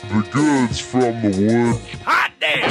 The goods from the wood. Hot damn!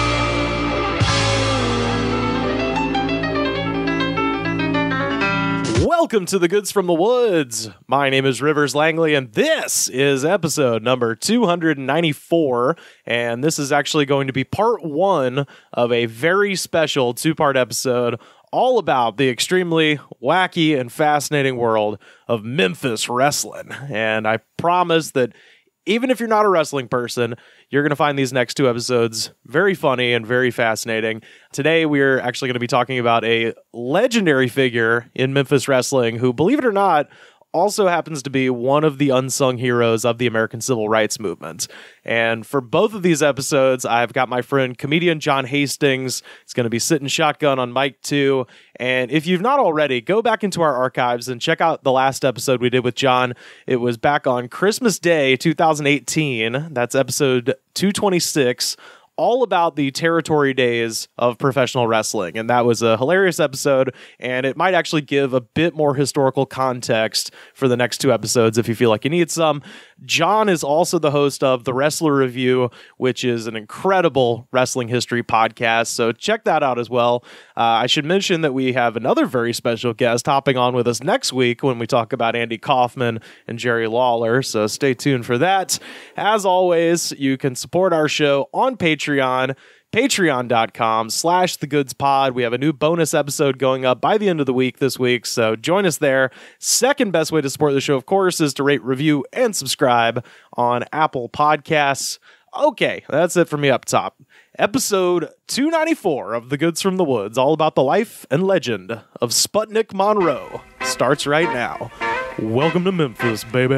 Welcome to the Goods from the Woods. My name is Rivers Langley, and this is episode number 294. And this is actually going to be part one of a very special two-part episode all about the extremely wacky and fascinating world of Memphis Wrestling. And I promise that even if you're not a wrestling person, you're going to find these next two episodes very funny and very fascinating. Today, we're actually going to be talking about a legendary figure in Memphis Wrestling who, believe it or not, also happens to be one of the unsung heroes of the American Civil Rights Movement. And for both of these episodes, I've got my friend comedian John Hastings. He's going to be sitting shotgun on mic 2. And if you've not already, go back into our archives and check out the last episode we did with John. It was back on Christmas Day 2018. That's episode 226. All about the territory days of professional wrestling. And that was a hilarious episode, and it might actually give a bit more historical context for the next two episodes if you feel like you need some. John is also the host of The Wrestler Review, which is an incredible wrestling history podcast, so check that out as well. I should mention that we have another very special guest hopping on with us next week when we talk about Andy Kaufman and Jerry Lawler, so stay tuned for that. As always, you can support our show on Patreon, patreon.com/thegoodspod. We have a new bonus episode going up by the end of the week this week, so join us there. Second best way to support the show, of course, is to rate, review, and subscribe on Apple Podcasts. Okay, that's it for me up top. Episode 294 of The Goods from the Woods, all about the life and legend of Sputnik Monroe, starts right now. Welcome to Memphis, baby.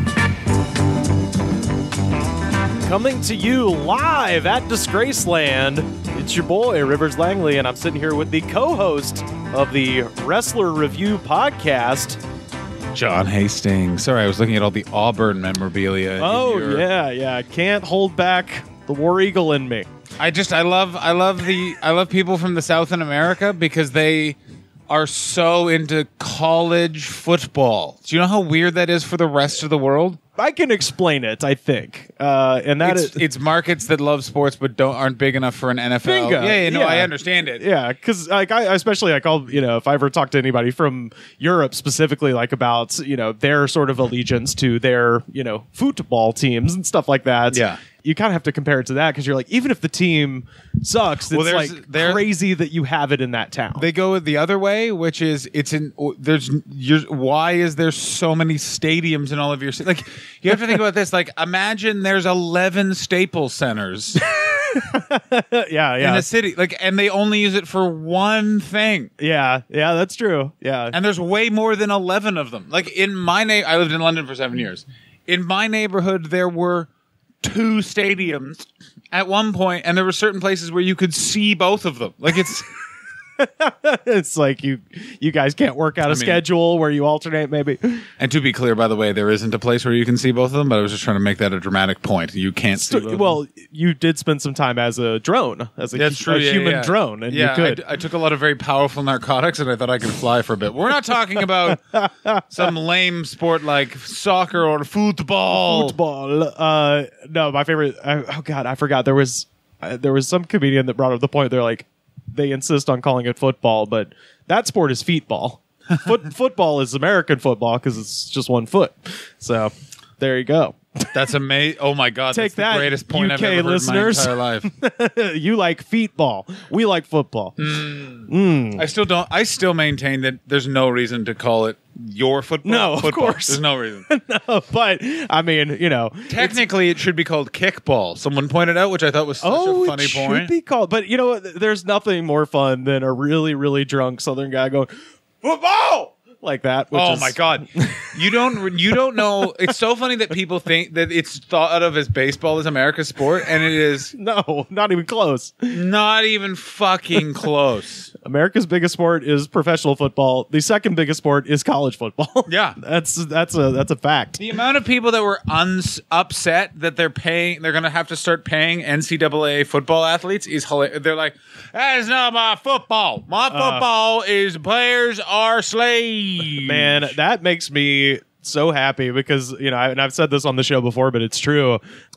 Coming to you live at Disgraceland, it's your boy, Rivers Langley, and I'm sitting here with the co-host of the Wrestler Review podcast, John Hastings. Sorry, I was looking at all the Auburn memorabilia. Oh, yeah. Can't hold back the War Eagle in me. I love people from the South in America because they are so into college football. Do you know how weird that is for the rest of the world? I can explain it, I think. And that it's markets that love sports but aren't big enough for an NFL. Bingo. Yeah, I understand it. Yeah, because like if I ever talk to anybody from Europe specifically, like about their sort of allegiance to their football teams and stuff like that. Yeah. You kind of have to compare it to that because you're like, even if the team sucks, it's crazy that you have it in that town. They go the other way, which is why is there so many stadiums in all of your cities? Like, you have to think about this. Like, imagine there's 11 Staples Centers. yeah. In a city, and they only use it for one thing. Yeah, that's true. Yeah. And there's way more than 11 of them. Like, in my I lived in London for 7 years. In my neighborhood, there were 2 stadiums at one point, and there were certain places where you could see both of them. Like, it's it's like you guys can't work out a schedule where you alternate, maybe. And to be clear, by the way, there isn't a place where you can see both of them, but I was just trying to make that a dramatic point. You can't see both well, you did spend some time as a drone, as a human drone, and you could. I took a lot of very powerful narcotics, and I thought I could fly for a bit. We're not talking about some lame sport like soccer or football. No, my favorite. I forgot. There was some comedian that brought up the point. They're like, they insist on calling it football, but that sport is feetball. Football is American football because it's just one foot. So there you go. That's amazing. Oh my God. Take that's the greatest point UK I've ever listeners. heard in my entire life. You like feetball. We like football. I still maintain that there's no reason to call it your football. No, football. Of course. There's no reason. No, but I mean, technically it should be called kickball. Someone pointed out, which I thought was such a funny point. It should be called. But you know what? There's nothing more fun than a really, really drunk Southern guy going, football! Like that. Oh my God. You don't know. It's so funny that people think that it's thought of as baseball as America's sport, and it is. No, not even close. Not even fucking close. America's biggest sport is professional football. The second biggest sport is college football. Yeah. That's a fact. The amount of people that were upset that they're going to have to start paying NCAA football athletes is hilarious. They're like, that is not my football. My football is players are slaves. Man, that makes me so happy because, and I've said this on the show before, but it's true.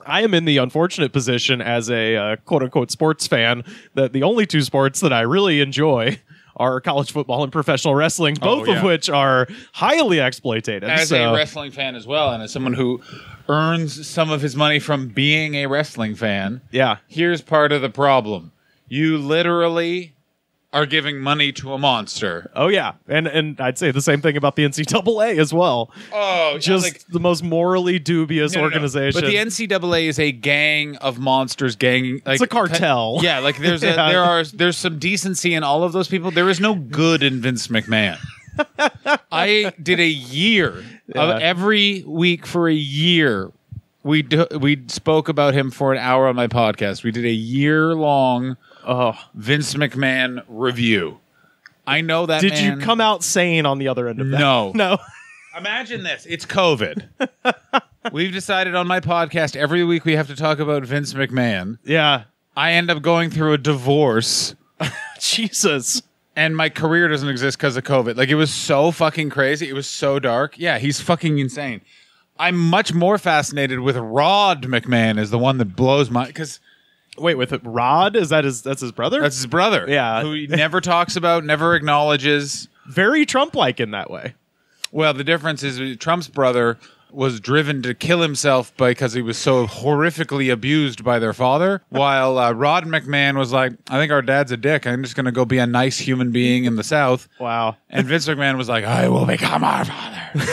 I am in the unfortunate position as a quote-unquote sports fan that the only two sports that I really enjoy are college football and professional wrestling, both of which are highly exploitated. As a wrestling fan as well, and as someone who earns some of his money from being a wrestling fan, here's part of the problem. You literally are giving money to a monster. Oh, yeah. And I'd say the same thing about the NCAA as well. Oh, just the most morally dubious organization. But the NCAA is a gang of monsters. It's a cartel. Like there's some decency in all of those people. There is no good in Vince McMahon. I did a year of every week for a year. We spoke about him for an hour on my podcast. We did a year-long Vince McMahon review. I know that. Did you come out sane on the other end of that? No. Imagine this. It's COVID. We've decided on my podcast every week we have to talk about Vince McMahon. Yeah. I end up going through a divorce. Jesus. And my career doesn't exist because of COVID. Like, it was so fucking crazy. It was so dark. Yeah, he's fucking insane. I'm much more fascinated with Rod McMahon is the one that blows my... Because... Wait, with Rod? That's his brother? That's his brother. Yeah. Who he never talks about, never acknowledges. Very Trump-like in that way. Well, the difference is Trump's brother was driven to kill himself because he was so horrifically abused by their father, while Rod McMahon was like, I think our dad's a dick. I'm just going to go be a nice human being in the South. Wow. And Vince McMahon was like, I will become our father.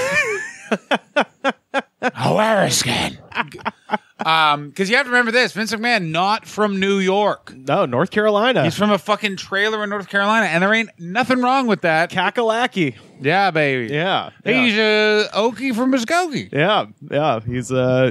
I'll wear a skin. Because you have to remember this, Vince McMahon, not from New York. No, North Carolina. He's from a fucking trailer in North Carolina, and there ain't nothing wrong with that. Kakalaki. Yeah, baby. Yeah. He's Okie from Muskogee. Yeah. He's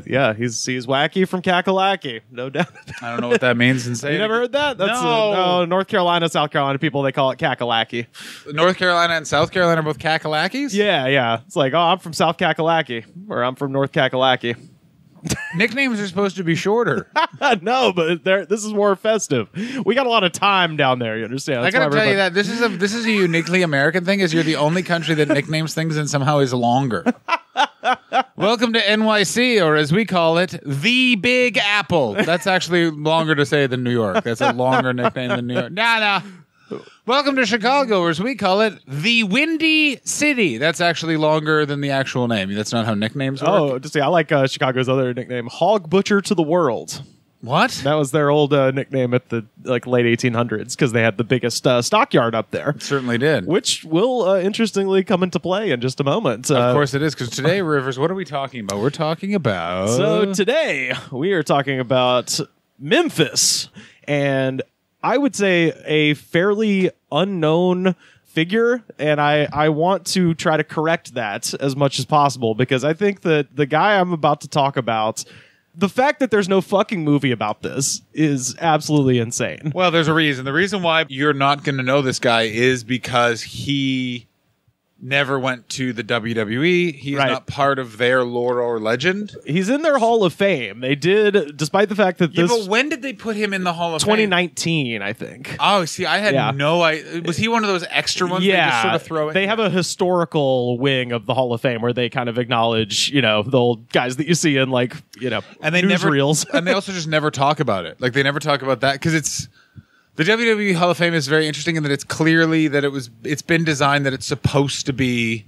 wacky from Kakalaki. No doubt. I don't know what that means. You never heard that? That's no, North Carolina, South Carolina people, they call it Kakalaki. North Carolina and South Carolina are both Kakalakis? Yeah. It's like, I'm from South Kakalaki, or I'm from North Kakalaki. Nicknames are supposed to be shorter. No, but this is more festive. We got a lot of time down there. You understand? That's I gotta tell you that this is a uniquely American thing. Is you're the only country that nicknames things and somehow is longer. Welcome to NYC, or as we call it, the Big Apple. That's actually longer to say than New York. That's a longer nickname than New York. Nah. Welcome to Chicago, or as we call it, the Windy City. That's actually longer than the actual name. That's not how nicknames work. Oh, just I like Chicago's other nickname, Hog Butcher to the World. What? That was their old nickname at the late 1800s because they had the biggest stockyard up there. It certainly did. Which will interestingly come into play in just a moment. Of course it is, because today, Rivers, what are we talking about? We're talking about... So today, we are talking about Memphis, and I would say a fairly unknown figure, and I want to try to correct that as much as possible, because I think that the guy I'm about to talk about, the fact that there's no fucking movie about this is absolutely insane. Well, there's a reason. The reason why you're not going to know this guy is because he never went to the WWE. He's not part of their lore or legend. He's in their Hall of Fame. They did, despite the fact that this... but when did they put him in the Hall of 2019, Fame? I think. Oh, see, I had no idea. Was he one of those extra ones they just sort of throw in? They have a historical wing of the Hall of Fame where they kind of acknowledge, the old guys that you see in, and they newsreels. And they also just never talk about it. Like, they never talk about that, because it's... The WWE Hall of Fame is very interesting in that it's clearly that it's been designed that it's supposed to be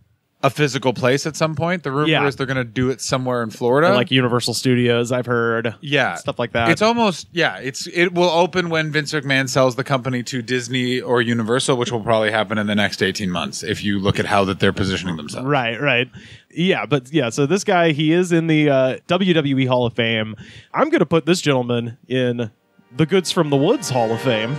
a physical place at some point. The rumor is they're going to do it somewhere in Florida. Or like Universal Studios, I've heard. Yeah. Stuff like that. It's almost, it will open when Vince McMahon sells the company to Disney or Universal, which will probably happen in the next 18 months if you look at how that they're positioning themselves. Right. Yeah, so this guy, he is in the WWE Hall of Fame. I'm going to put this gentleman in the Goods from the Woods Hall of Fame.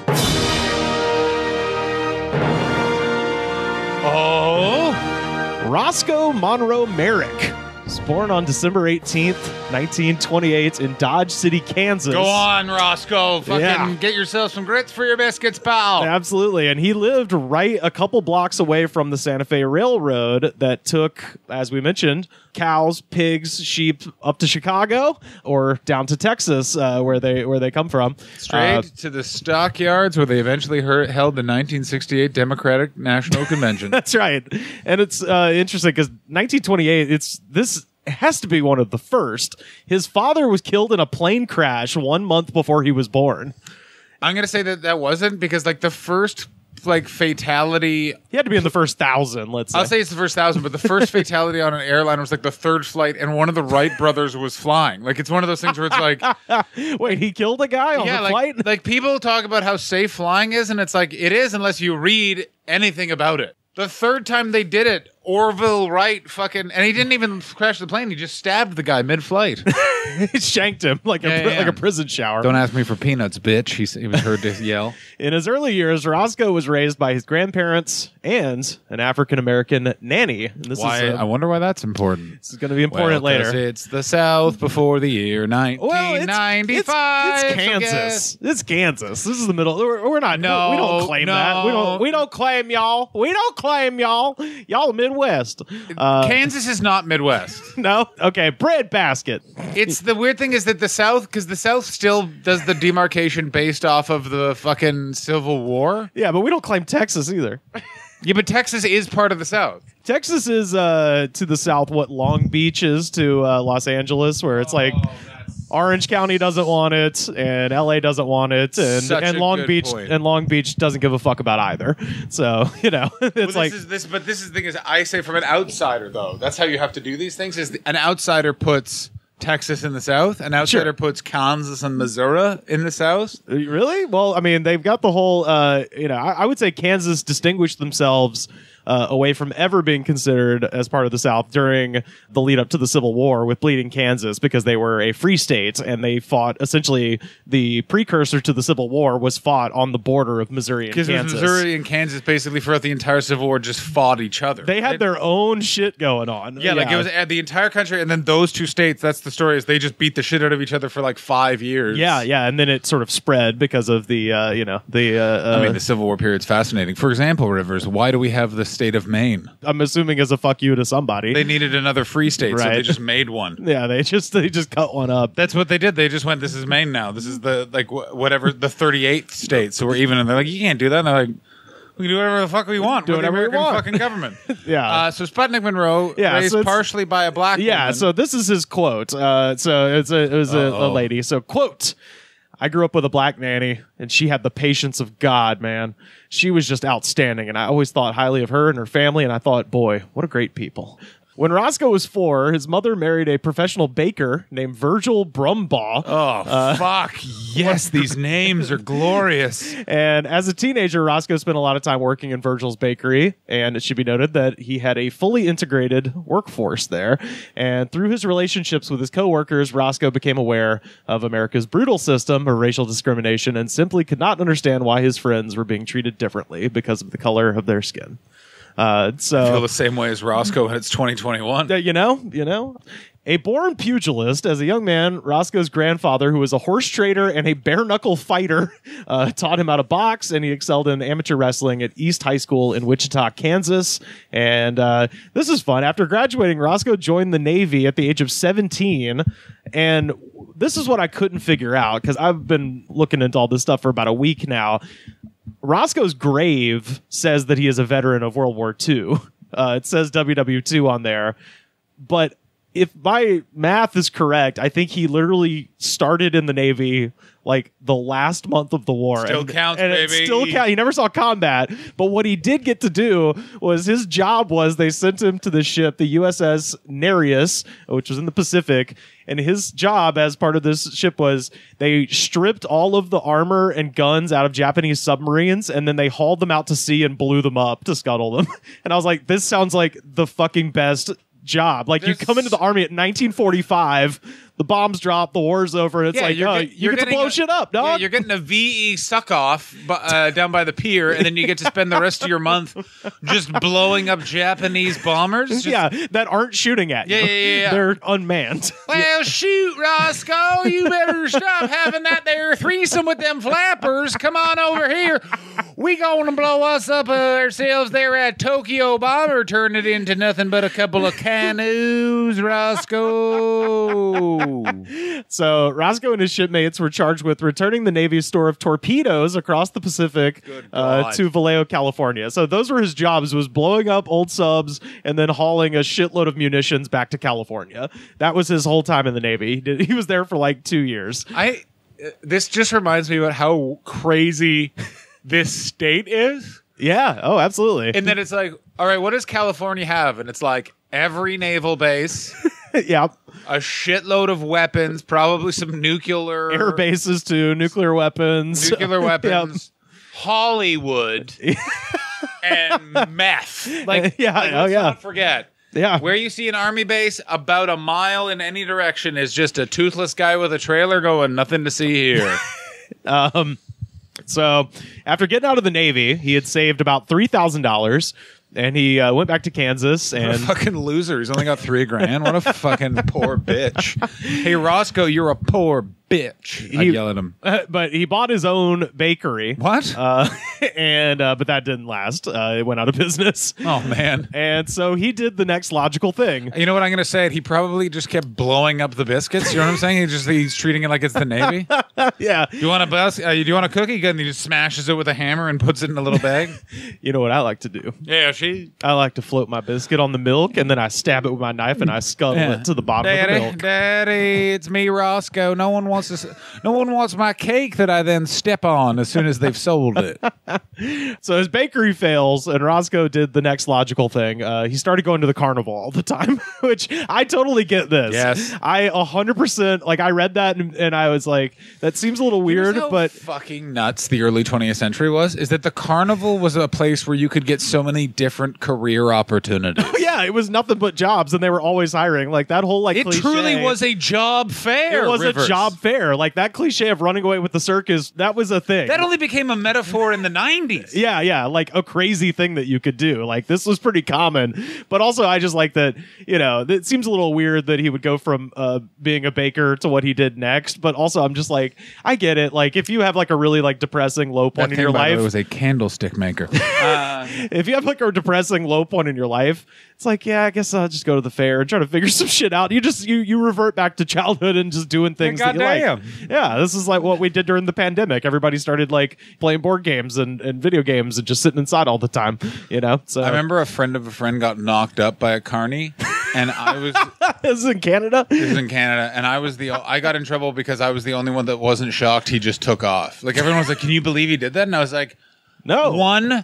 Oh, Roscoe Monroe Merrick was born on December 18th, 1928 in Dodge City, Kansas. Go on, Roscoe. Fucking get yourself some grits for your biscuits, pal. Absolutely. And he lived right a couple blocks away from the Santa Fe Railroad that took, as we mentioned, cows, pigs, sheep up to Chicago or down to Texas, where they come from. Straight to the stockyards where they eventually held the 1968 Democratic National Convention. That's right. And it's interesting because 1928, has to be one of the first. His father was killed in a plane crash 1 month before he was born. I'm going to say that wasn't, because like the first like fatality, He had to be in the first 1,000, let's say. I'll say it's the first 1,000, but the first fatality on an airline was like the third flight, and one of the Wright brothers was flying. Like, it's one of those things where it's like, Wait, he killed a guy on the flight? Like people talk about how safe flying is, and it's like, it is unless you read anything about it. The third time they did it, Orville Wright and he didn't even crash the plane. He just stabbed the guy mid-flight. He shanked him like a prison shower. Don't ask me for peanuts, bitch. He was heard to yell. In his early years, Roscoe was raised by his grandparents and an African-American nanny. And this I wonder why that's important. This is going to be important later. It's the South before the year 1995. It's Kansas. It's Kansas. This is the middle. We're not. No, we don't claim that. We don't claim y'all. We don't claim y'all. Y'all Midwest. Kansas is not Midwest. No. Okay. Breadbasket. It's the weird thing is that the South, because the South still does the demarcation based off of the fucking Civil War. Yeah, but we don't claim Texas either. Yeah, but Texas is part of the South. Texas is to the south what Long Beach is to Los Angeles, where it's like Orange County doesnn't want it, and LA doesn't want it, and Long Beach doesn't give a fuck about either. So it's this is the thing is, I say from an outsider though, that's how you have to do these things. Is an outsider puts Texas in the South, an outsider puts Kansas and Missouri in the South. Really? Well, I mean, they've got the whole. I would say Kansas distinguished themselves away from ever being considered as part of the South during the lead up to the Civil War with Bleeding Kansas, because they were a free state and they fought essentially the precursor to the Civil War was fought on the border of Missouri and Kansas. Because Missouri and Kansas basically throughout the entire Civil War just fought each other. They had their own shit going on. Yeah, like it was the entire country, and then those two states, that's the story, is they just beat the shit out of each other for like 5 years. Yeah, and then it sort of spread because of the the Civil War period's fascinating. For example, Rivers, why do we have the state of Maine? I'm assuming as a fuck you to somebody. They needed another free state, so they just made one. Yeah, they just cut one up. That's what they did. They just went, this is Maine now. This is the whatever the 38th state. So we're even, and they're like, you can't do that. And they're like, we can do whatever the fuck we want. Do whatever we want. Fucking government. Yeah. So Sputnik Monroe, raised partially by a black woman. Yeah. So this is his quote. So it was a lady. So quote. I grew up with a black nanny, and she had the patience of God, man. She was just outstanding, and I always thought highly of her and her family, and I thought, boy, what a great people. When Roscoe was 4, his mother married a professional baker named Virgil Brumbaugh. Oh, fuck. Yes, these names are glorious. And as a teenager, Roscoe spent a lot of time working in Virgil's bakery, and it should be noted that he had a fully integrated workforce there. And through his relationships with his coworkers, Roscoe became aware of America's brutal system of racial discrimination and simply could not understand why his friends were being treated differently because of the color of their skin. I feel the same way as Roscoe, and it's 2021. A born pugilist, as a young man, Roscoe's grandfather, who was a horse trader and a bare-knuckle fighter, taught him how to box, and he excelled in amateur wrestling at East High School in Wichita, Kansas. And this is fun. After graduating, Roscoe joined the Navy at the age of 17, and this is what I couldn't figure out, because I've been looking into all this stuff for about a week now. Roscoe's grave says that he is a veteran of World War II. It says WW2 on there. But if my math is correct, I think he literally started in the Navy like the last month of the war. Still counts, baby. It still counts. He never saw combat. But what he did get to do was his job was they sent him to the ship, the USS Nereus, which was in the Pacific. And his job as part of this ship was they stripped all of the armor and guns out of Japanese submarines, and then they hauled them out to sea and blew them up to scuttle them. And I was like, this sounds like the fucking best job. Like, you come into the army at 1945, the bombs drop, the war's over, and it's you get to blow shit up, dog. Yeah, you're getting a VE suck-off down by by the and then you get to spend the rest of your month just blowing up Japanese bombers. That aren't shooting at you. Yeah. They're unmanned. Well, shoot, Roscoe, you better stop having that there threesome with them flappers. Come on over here. We going to blow us up ourselves there at Tokyo Bomb or turn it into nothing but a couple of canoes, Roscoe? So Roscoe and his shipmates were charged with returning the Navy's store of torpedoes across the Pacific to Vallejo, California. So those were his jobs, was blowing up old subs and then hauling a shitload of munitions back to California. That was his whole time in the Navy. He was there for like 2 years. This just reminds me about how crazy this state is. Yeah. Oh, absolutely. And then it's like, all right, what does California have? And it's like every naval base. Yeah. A shitload of weapons, probably some nuclear. Air bases too, nuclear weapons. Yep. Hollywood. And meth. Let's not forget. Yeah. Where you see an army base about a mile in any direction is just a toothless guy with a trailer going, nothing to see here. So after getting out of the Navy, he had saved about $3,000 and he went back to Kansas. And what a fucking loser. He's only got $3,000. What a fucking poor bitch. Hey, Roscoe, you're a poor bitch. I yell at him. But he bought his own bakery. What? But that didn't last. It went out of business. Oh, man. And so he did the next logical thing. You know what I'm going to say? He probably just kept blowing up the biscuits. You know what I'm saying? He's treating it like it's the Navy. Yeah. Do you want a cookie? And he just smashes it with a hammer and puts it in a little bag. You know what I like to do? Yeah, I like to float my biscuit on the milk, and then I stab it with my knife, and I scuttle it to the bottom of the milk. Daddy, it's me, Roscoe. No one wants my cake that I then step on as soon as they've sold it. So his bakery fails, and Roscoe did the next logical thing. He started going to the carnival all the time, which I totally get this. Yes. I 100%, like, I read that, and I was like, that seems a little weird, but... fucking nuts the early 20th century is that the carnival was a place where you could get so many different career opportunities. Yeah, it was nothing but jobs, and they were always hiring. Like, that whole, like, it cliche, truly was a job fair. It was Rivers. A job fair. Like, that cliche of running away with the circus, that was a thing. That only became a metaphor in the 90s. Yeah, like a crazy thing that you could do. Like, this was pretty common. But also, I just like that, it seems a little weird that he would go from being a baker to what he did next. But also, I'm just like, I get it. Like, if you have, like, a really, like, depressing low point in your life. It was a candlestick maker. If you have, like, a depressing low point in your life, it's like, yeah, I guess I'll just go to the fair and try to figure some shit out. You revert back to childhood and just doing things that you like. Yeah, this is like what we did during the pandemic. Everybody started, like, playing board games and video games and just sitting inside all the time, So I remember a friend of a friend got knocked up by a carny, and I was... This is in Canada? This is in Canada, and I got in trouble because I was the only one that wasn't shocked he just took off. Like, everyone was like, can you believe he did that? And I was like, no.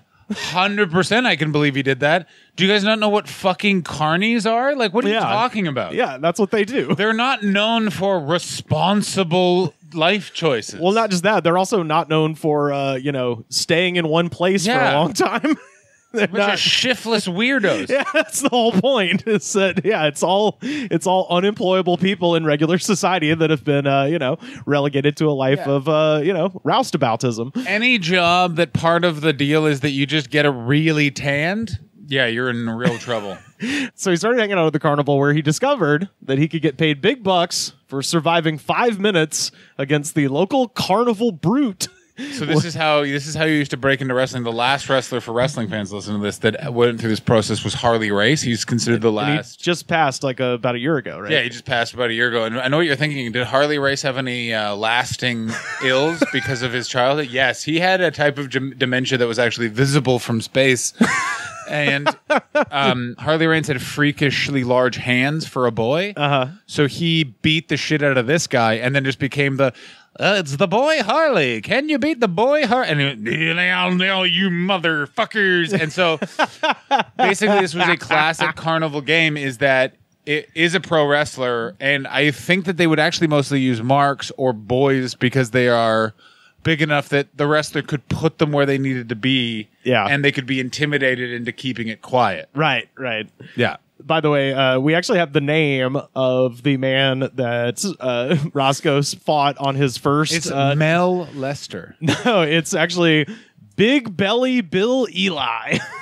100% I can believe he did that. Do you guys not know what fucking carnies are? Like, what are you talking about? Yeah, that's what they do. They're not known for responsible life choices. Well, not just that. They're also not known for, staying in one place for a long time. They're bunch of shiftless weirdos. Yeah, that's the whole point. Is that it's all unemployable people in regular society that have been relegated to a life of roustabouttism. Any job that part of the deal is that you just get a really tanned, yeah, you're in real trouble. So he started hanging out at the carnival where he discovered that he could get paid big bucks for surviving 5 minutes against the local carnival brute. So this is how you used to break into wrestling. The last wrestler, for wrestling fans listening to this, that went through this process was Harley Race. He's considered the last. And he just passed about a year ago, right? Yeah, he just passed about a year ago. And I know what you're thinking. Did Harley Race have any lasting ills because of his childhood? Yes, he had a type of dementia that was actually visible from space. And Harley Race had freakishly large hands for a boy. So he beat the shit out of this guy and then just became the... it's the boy Harley. Can you beat the boy Harley? And I'll know you motherfuckers. And so basically this was a classic carnival game, is that it is a pro wrestler. And I think that they would actually mostly use marks or boys because they are big enough that the wrestler could put them where they needed to be. Yeah. And they could be intimidated into keeping it quiet. Right. Yeah. By the way, we actually have the name of the man that Roscoe fought on his first... It's Mel Lester. No, it's actually Big Belly Bill Eli.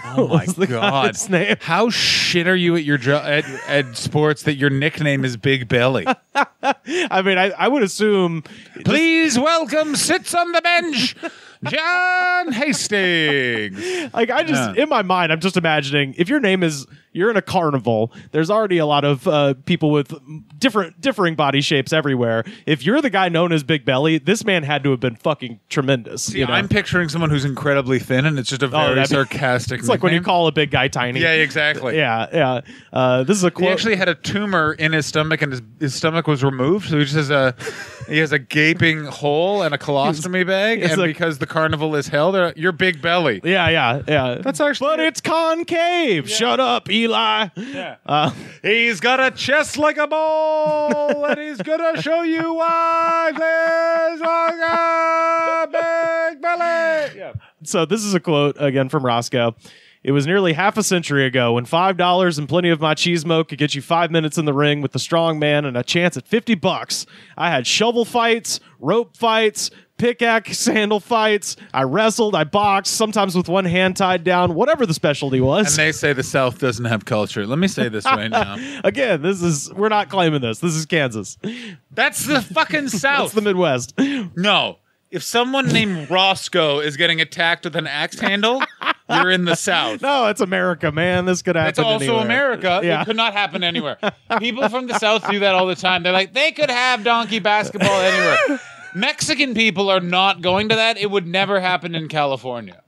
Oh my was the God. guy's name. How shit are you at your at sports that your nickname is Big Belly? I mean, I would assume. Please welcome, sits on the bench, John Hastings. Like, in my mind, I'm just imagining if your name is, you're in a carnival, there's already a lot of people with differing body shapes everywhere. If you're the guy known as Big Belly, this man had to have been fucking tremendous. See, I'm picturing someone who's incredibly thin, and it's just a very sarcastic It's like when you call a big guy tiny. Yeah, exactly. Yeah. This is a quote. He actually had a tumor in his stomach, and his stomach was removed, so he just has a gaping hole and a colostomy bag, and because the carnival is held, you're Big Belly. Yeah. That's actually... But it's concave. Yeah. Shut up, Eli. Yeah. He's got a chest like a ball, and he's gonna show you why there's a big belly. Yeah. So this is a quote again from Roscoe. It was nearly half a century ago when $5 and plenty of my cheesemo could get you 5 minutes in the ring with the strong man and a chance at $50. I had shovel fights, rope fights, pickaxe handle fights. I wrestled, I boxed, sometimes with one hand tied down, whatever the specialty was. And they say the South doesn't have culture. Let me say this right now. Again, we're not claiming this. This is Kansas. That's the fucking South. That's the Midwest. No. If someone named Roscoe is getting attacked with an axe handle, you're in the South. No, it's America, man. This could happen It's also anywhere. America. Yeah. It could not happen anywhere. People from the South do that all the time. They're like, they could have donkey basketball anywhere. Mexican people are not going to that. It would never happen in California.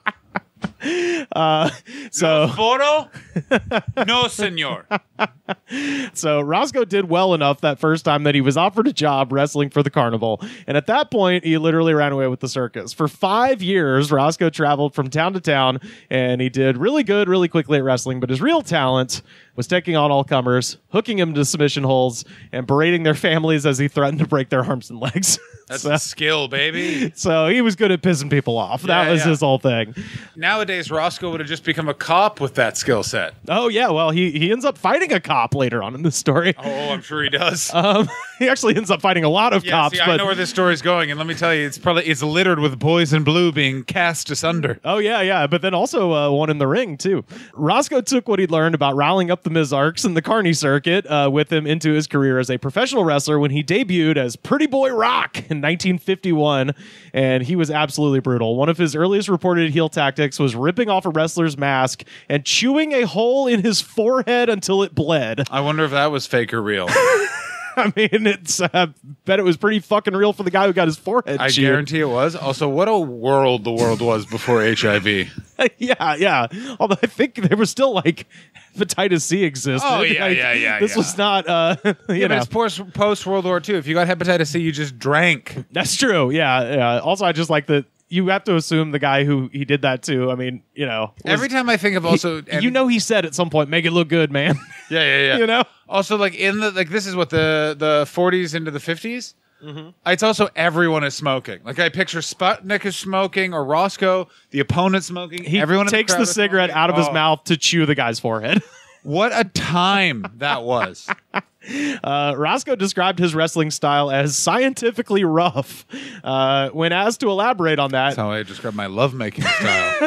So Foro? No, senor. So Roscoe did well enough that first time that he was offered a job wrestling for the carnival. And at that point, he literally ran away with the circus. For 5 years, Roscoe traveled from town to town, and he did really good really quickly at wrestling. But his real talent was taking on all comers, hooking them to submission holds, and berating their families as he threatened to break their arms and legs. That's a skill, baby. So he was good at pissing people off. That was his whole thing. Nowadays, Roscoe would have just become a cop with that skill set. Oh, yeah. Well, he ends up fighting a cop later on in this story. Oh, I'm sure he does. He actually ends up fighting a lot of cops. See, I know where this story's going, and let me tell you, it's littered with boys in blue being cast asunder. Oh, yeah. But then also one in the ring, too. Roscoe took what he'd learned about riling up the Mizarks and the Carney circuit with him into his career as a professional wrestler when he debuted as Pretty Boy Rock in 1951, and he was absolutely brutal. One of his earliest reported heel tactics was ripping off a wrestler's mask and chewing a hole in his forehead until it bled. I wonder if that was fake or real. I mean, it's bet it was pretty fucking real for the guy who got his forehead I chewed. guarantee it was. Also, what a world the world was before HIV. Yeah. Although I think there was still like hepatitis C existed. Oh, yeah, Like, yeah. This was not, But you know. it's post World War II. If you got hepatitis C, you just drank. That's true. Yeah. Also, I just like that you have to assume the guy who he did that to. I mean, you know. Every time I think of also... he said at some point, make it look good, man. Yeah. You know? Also, like this is what the 40s into the 50s. Mm-hmm. It's also everyone is smoking. Like I picture Sputnik is smoking or Roscoe, the opponent smoking. He everyone takes in the, the cigarette out of his mouth to chew the guy's forehead. What a time that was. Roscoe described his wrestling style as scientifically rough. When asked to elaborate on that... That's how I describe my lovemaking style.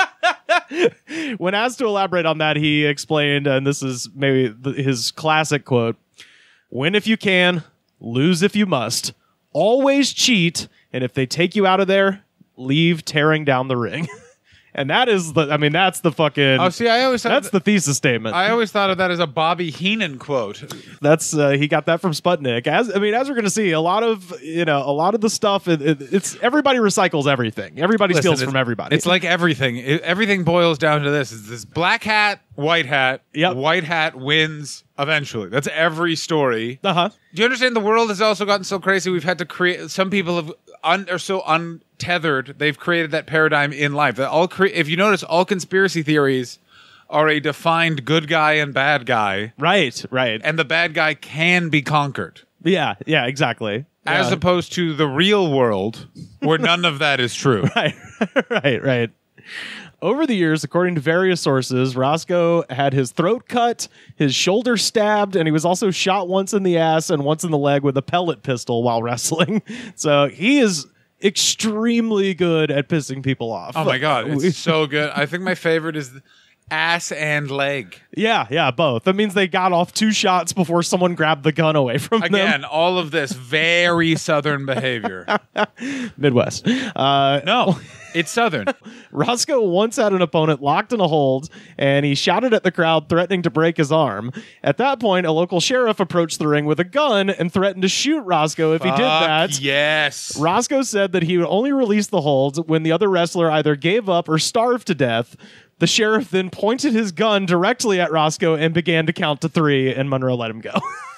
When asked to elaborate on that, he explained, and this is maybe his classic quote, "Win if you can, lose if you must. Always cheat, and if they take you out of there, leave tearing down the ring." And that is that's the fucking... Oh, see, I always thought that's the thesis statement. I always thought of that as a Bobby Heenan quote. That's he got that from Sputnik. As we're going to see, a lot of the stuff. It's everybody recycles everything. Everybody steals from everybody. It's like everything. Everything boils down to this: is this black hat, white hat. Yep. White hat wins eventually. That's every story. Uh-huh. Do you understand? The world has also gotten so crazy. We've had to create. Some people are so untethered. They've created that paradigm in life. That if you notice, all conspiracy theories are a defined good guy and bad guy. Right. And the bad guy can be conquered. Yeah, exactly. As opposed to the real world, where none of that is true. Right. Over the years, according to various sources, Roscoe had his throat cut, his shoulder stabbed, and he was also shot once in the ass and once in the leg with a pellet pistol while wrestling. So he is extremely good at pissing people off. Oh my God, it's so good. I think my favorite is ass and leg. Yeah, both. That means they got off 2 shots before someone grabbed the gun away from them. Again, all of this very Southern behavior. Midwest. No, it's Southern. Roscoe once had an opponent locked in a hold, and he shouted at the crowd, threatening to break his arm. At that point, a local sheriff approached the ring with a gun and threatened to shoot Roscoe if he did that. Yes. Roscoe said that he would only release the hold when the other wrestler either gave up or starved to death. The sheriff then pointed his gun directly at Roscoe and began to count to 3, and Monroe let him go.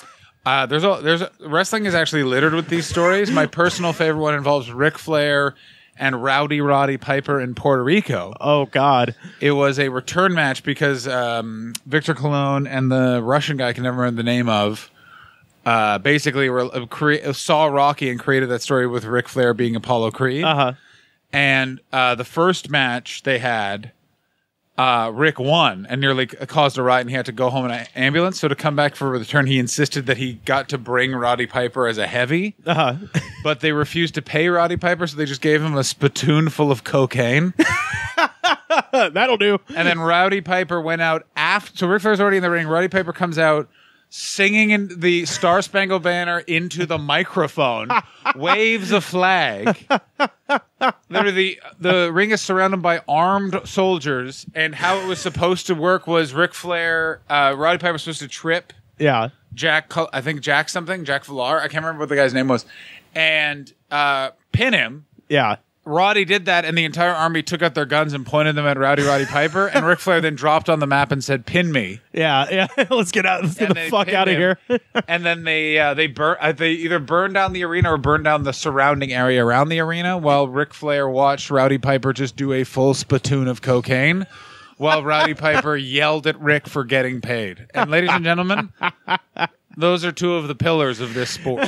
Wrestling is actually littered with these stories. My personal favorite one involves Ric Flair and Roddy Piper in Puerto Rico. Oh, God. It was a return match because Victor Colon and the Russian guy I can never remember the name of basically saw Rocky and created that story with Ric Flair being Apollo Creed. Uh-huh. And the first match they had, Rick won and nearly caused a riot, and he had to go home in an ambulance. So to come back for the return, he insisted that he got to bring Roddy Piper as a heavy. Uh-huh. But they refused to pay Roddy Piper, so they just gave him a spittoon full of cocaine. That'll do. And then Roddy Piper went out after. So Ric Flair's already in the ring. Roddy Piper comes out singing in the Star Spangled Banner into the microphone, waves a flag. Literally, the ring is surrounded by armed soldiers, and how it was supposed to work was Ric Flair, Roddy Piper was supposed to trip. Yeah. Jack Villar. I can't remember what the guy's name was, and pin him. Yeah. Roddy did that, and the entire army took out their guns and pointed them at Roddy Piper. And Ric Flair then dropped on the map and said, "Pin me." Yeah. Let's get out. Let's get the fuck out of here. And then they either burned down the arena or burned down the surrounding area around the arena, while Ric Flair watched Roddy Piper just do a full spittoon of cocaine, while Roddy Piper yelled at Rick for getting paid. And ladies and gentlemen, those are 2 of the pillars of this sport.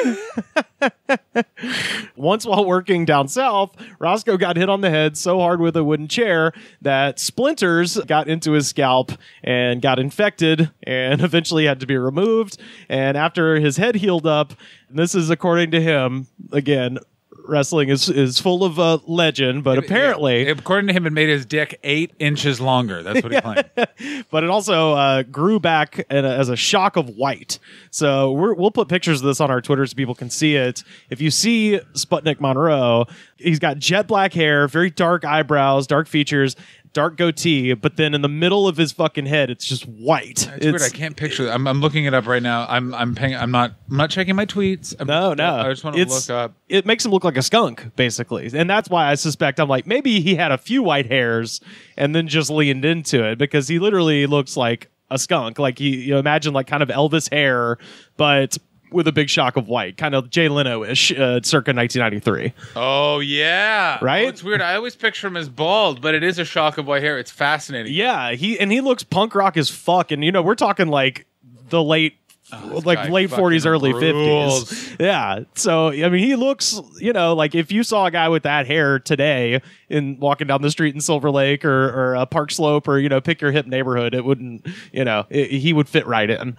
Once while working down south, Roscoe got hit on the head so hard with a wooden chair that splinters got into his scalp and got infected and eventually had to be removed. And after his head healed up, and this is according to him, again, wrestling is full of legend, but apparently... according to him, it made his dick 8 inches longer. That's what he claimed. But it also grew back as a shock of white. So we'll put pictures of this on our Twitter so people can see it. If you see Sputnik Monroe, he's got jet black hair, very dark eyebrows, dark features, dark goatee, but then in the middle of his fucking head, it's just white. It's weird. I can't picture it. I'm looking it up right now. I'm not checking my tweets. No. I just want to look up. It makes him look like a skunk, basically. And that's why I suspect, I'm like, maybe he had a few white hairs and then just leaned into it, because he literally looks like a skunk. Like you imagine like kind of Elvis hair, but with a big shock of white, kind of Jay Leno-ish, circa 1993. Oh, yeah. Right? Oh, it's weird. I always picture him as bald, but it is a shock of white hair. It's fascinating. Yeah, he looks punk rock as fuck. And, we're talking like the late 40s, early rules. 50s. Yeah. So, I mean, he looks, like if you saw a guy with that hair today in walking down the street in Silver Lake or Park Slope or, pick your hip neighborhood, it wouldn't, he would fit right in.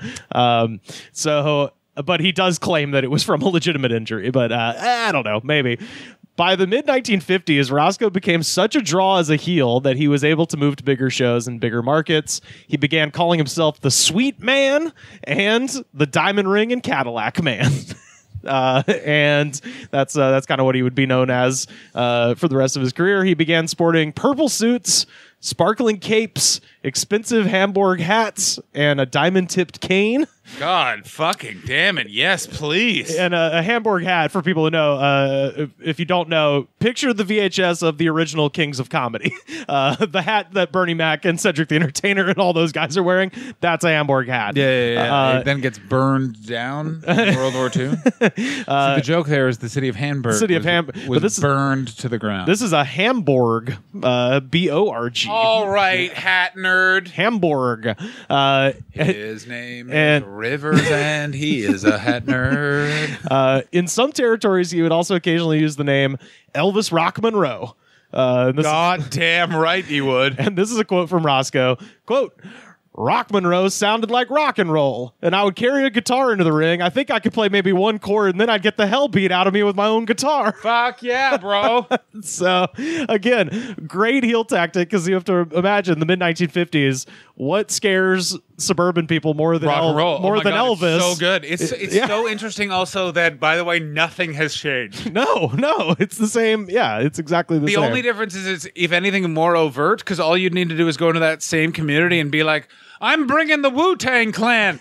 But he does claim that it was from a legitimate injury. But I don't know, maybe. By the mid-1950s, Roscoe became such a draw as a heel that he was able to move to bigger shows and bigger markets. He began calling himself the Sweet Man and the Diamond Ring and Cadillac Man. And that's kind of what he would be known as for the rest of his career. He began sporting purple suits, sparkling capes, expensive Hamburg hats, and a diamond-tipped cane. God fucking damn it. Yes, please. And a Hamburg hat, for people who know, if you don't know, picture the VHS of the original Kings of Comedy. The hat that Bernie Mac and Cedric the Entertainer and all those guys are wearing, that's a Hamburg hat. Yeah. It then gets burned down in World War II. So the joke there is the city of Hamburg was burned to the ground. This is a Hamburg, B-O-R-G. All right, hat nerd. Hamburg. His name is Rivers, and he is a hat nerd. In some territories, he would also occasionally use the name Elvis Rock Monroe. God damn right he would. And this is a quote from Roscoe. Quote, Rock Monroe sounded like rock and roll, and I would carry a guitar into the ring. I think I could play maybe one chord, and then I'd get the hell beat out of me with my own guitar. Fuck yeah, bro. So, again, great heel tactic, because you have to imagine the mid-1950s, what scares suburban people more than Rock and roll. more than God, Elvis. It's so good. It's so interesting also that, by the way, nothing has changed. No, it's the same. Yeah, it's exactly the same. The only difference is it's, if anything, more overt, because all you'd need to do is go into that same community and be like, I'm bringing the Wu-Tang Clan.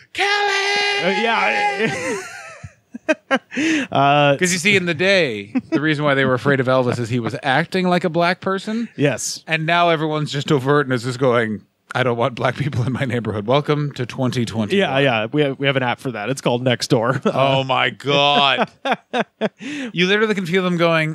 Kelly! Yeah. Because you see, in the day, the reason why they were afraid of Elvis is he was acting like a black person. Yes. And now everyone's just overt and is just going, I don't want black people in my neighborhood. Welcome to 2020. Yeah. We have an app for that. It's called Nextdoor. Oh my God. You literally can feel them going,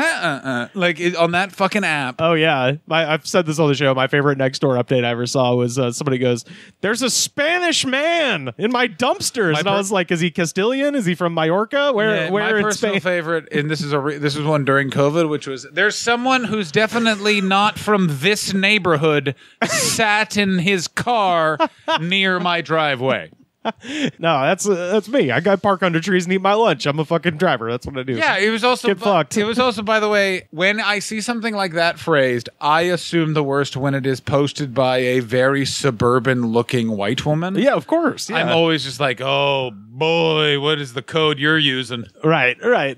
like on that fucking app. Oh, yeah. I've said this on the show. My favorite Nextdoor update I ever saw was somebody goes, there's a Spanish man in my dumpsters. And I was like, is he Castilian? Is he from Mallorca? Where my in personal Spain? favorite, and this was one during COVID, which was, there's someone who's definitely not from this neighborhood sat in his car near my driveway. No, that's me. I got park under trees and eat my lunch. I'm a fucking driver. That's what I do. Yeah, it was also Get fucked. It was also, by the way, when I see something like that phrased, I assume the worst when it is posted by a very suburban-looking white woman. Yeah, of course. Yeah. I'm always just like, oh boy, what is the code you're using? Right.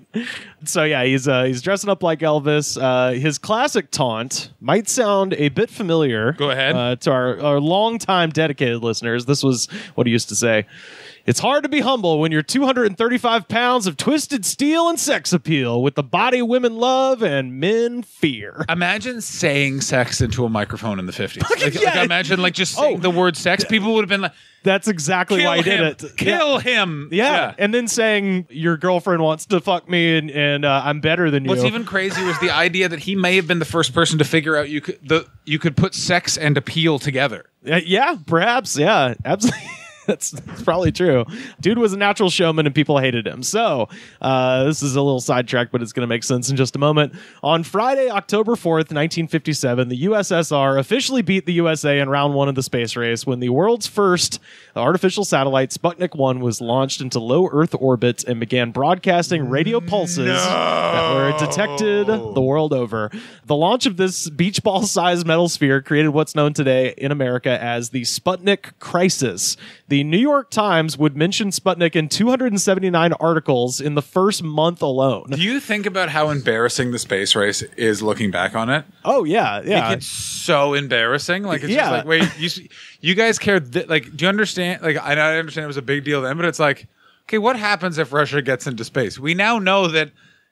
So yeah, he's dressing up like Elvis. His classic taunt might sound a bit familiar. Go ahead. To our longtime dedicated listeners. This was what he used to say. It's hard to be humble when you're 235 pounds of twisted steel and sex appeal with the body women love and men fear. Imagine saying sex into a microphone in the 50s. Like Yeah. imagine just saying the word sex. People would have been like, That's exactly why he did it. Kill him. Yeah. And then saying your girlfriend wants to fuck me and I'm better than you. What's even crazier is the idea that he may have been the first person to figure out you could put sex and appeal together. Yeah, perhaps. Yeah, absolutely. That's probably true. Dude was a natural showman and people hated him. So this is a little sidetrack, but it's going to make sense in just a moment. On Friday, October 4th, 1957, the USSR officially beat the USA in round one of the space race when the world's first artificial satellite, Sputnik 1, was launched into low Earth orbit and began broadcasting radio pulses that were detected the world over. The launch of this beach ball-sized metal sphere created what's known today in America as the Sputnik Crisis. The New York Times would mention Sputnik in 279 articles in the first month alone. Do you think about how embarrassing the space race is looking back on it? Oh, yeah. Like, it's so embarrassing. Like, it's just like, wait, you guys care? Like, do you understand? Like, I understand it was a big deal then, but it's like, okay, what happens if Russia gets into space? We now know that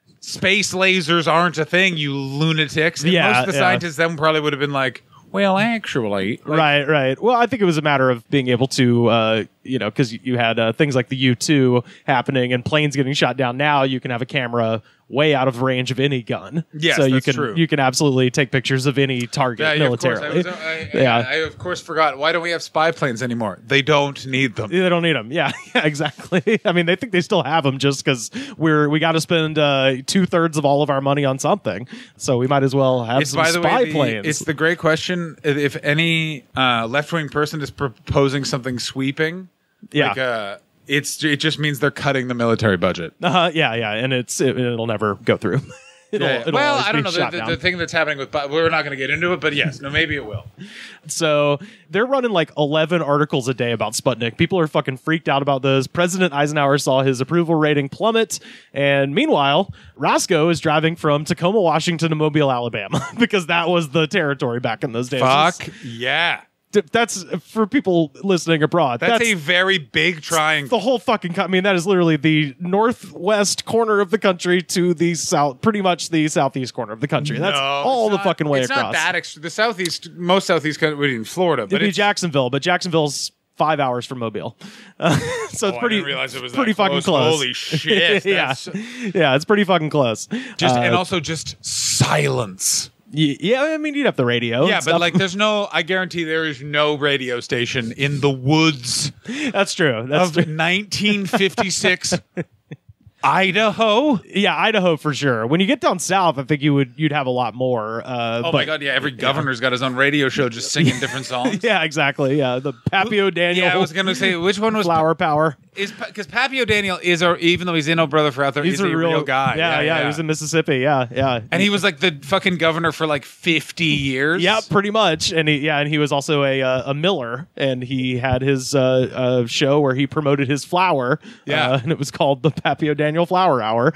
space lasers aren't a thing, you lunatics. And most of the scientists then probably would have been like, well, actually. Like, right. Well, I think it was a matter of being able to, because you had things like the U-2 happening and planes getting shot down. Now you can have a camera way out of range of any gun. Yes, so that's true. You can absolutely take pictures of any target militarily. I of course forgot. Why don't we have spy planes anymore? They don't need them. They don't need them. Yeah, exactly. I mean, they think they still have them just because we got to spend 2/3 of all of our money on something. So we might as well have some spy planes. It's the great question. If any left-wing person is proposing something sweeping, it just means they're cutting the military budget. Yeah, and it'll never go through. Well, I don't know. The thing that's happening with, we're not going to get into it, but yes, maybe it will. So they're running like 11 articles a day about Sputnik. People are fucking freaked out about those. President Eisenhower saw his approval rating plummet. And meanwhile, Roscoe is driving from Tacoma, Washington to Mobile, Alabama, because that was the territory back in those days. Fuck yeah. That's for people listening abroad. That's a very big triangle. The whole fucking. I mean, that is literally the northwest corner of the country to the south, pretty much the southeast corner of the country. That's all the fucking way across. It's not that the southeast, most southeast country in Florida, but it'd be Jacksonville, but Jacksonville's 5 hours from Mobile, so it's pretty. I didn't realize it was pretty fucking close. Holy shit! Yeah, it's pretty fucking close. And also just silence. Yeah, I mean, you'd have the radio. Yeah, but like, I guarantee there is no radio station in the woods. That's true. That's 1956. Idaho? Yeah, Idaho for sure. When you get down south, I think you'd have a lot more. My God, yeah. Every governor's got his own radio show just singing different songs. Yeah, exactly. Yeah, the Pappy O'Daniel. Yeah, I was going to say, which one was... Flower Power. Because Pappy O'Daniel is, even though he's in Oh Brother for Out There, he's a real guy. Yeah, he was in Mississippi. Yeah. And he was like the fucking governor for like 50 years. Yeah, pretty much. And he was also a miller, and he had his show where he promoted his flour. Yeah. And it was called the Pappy O'Daniel Flower Hour.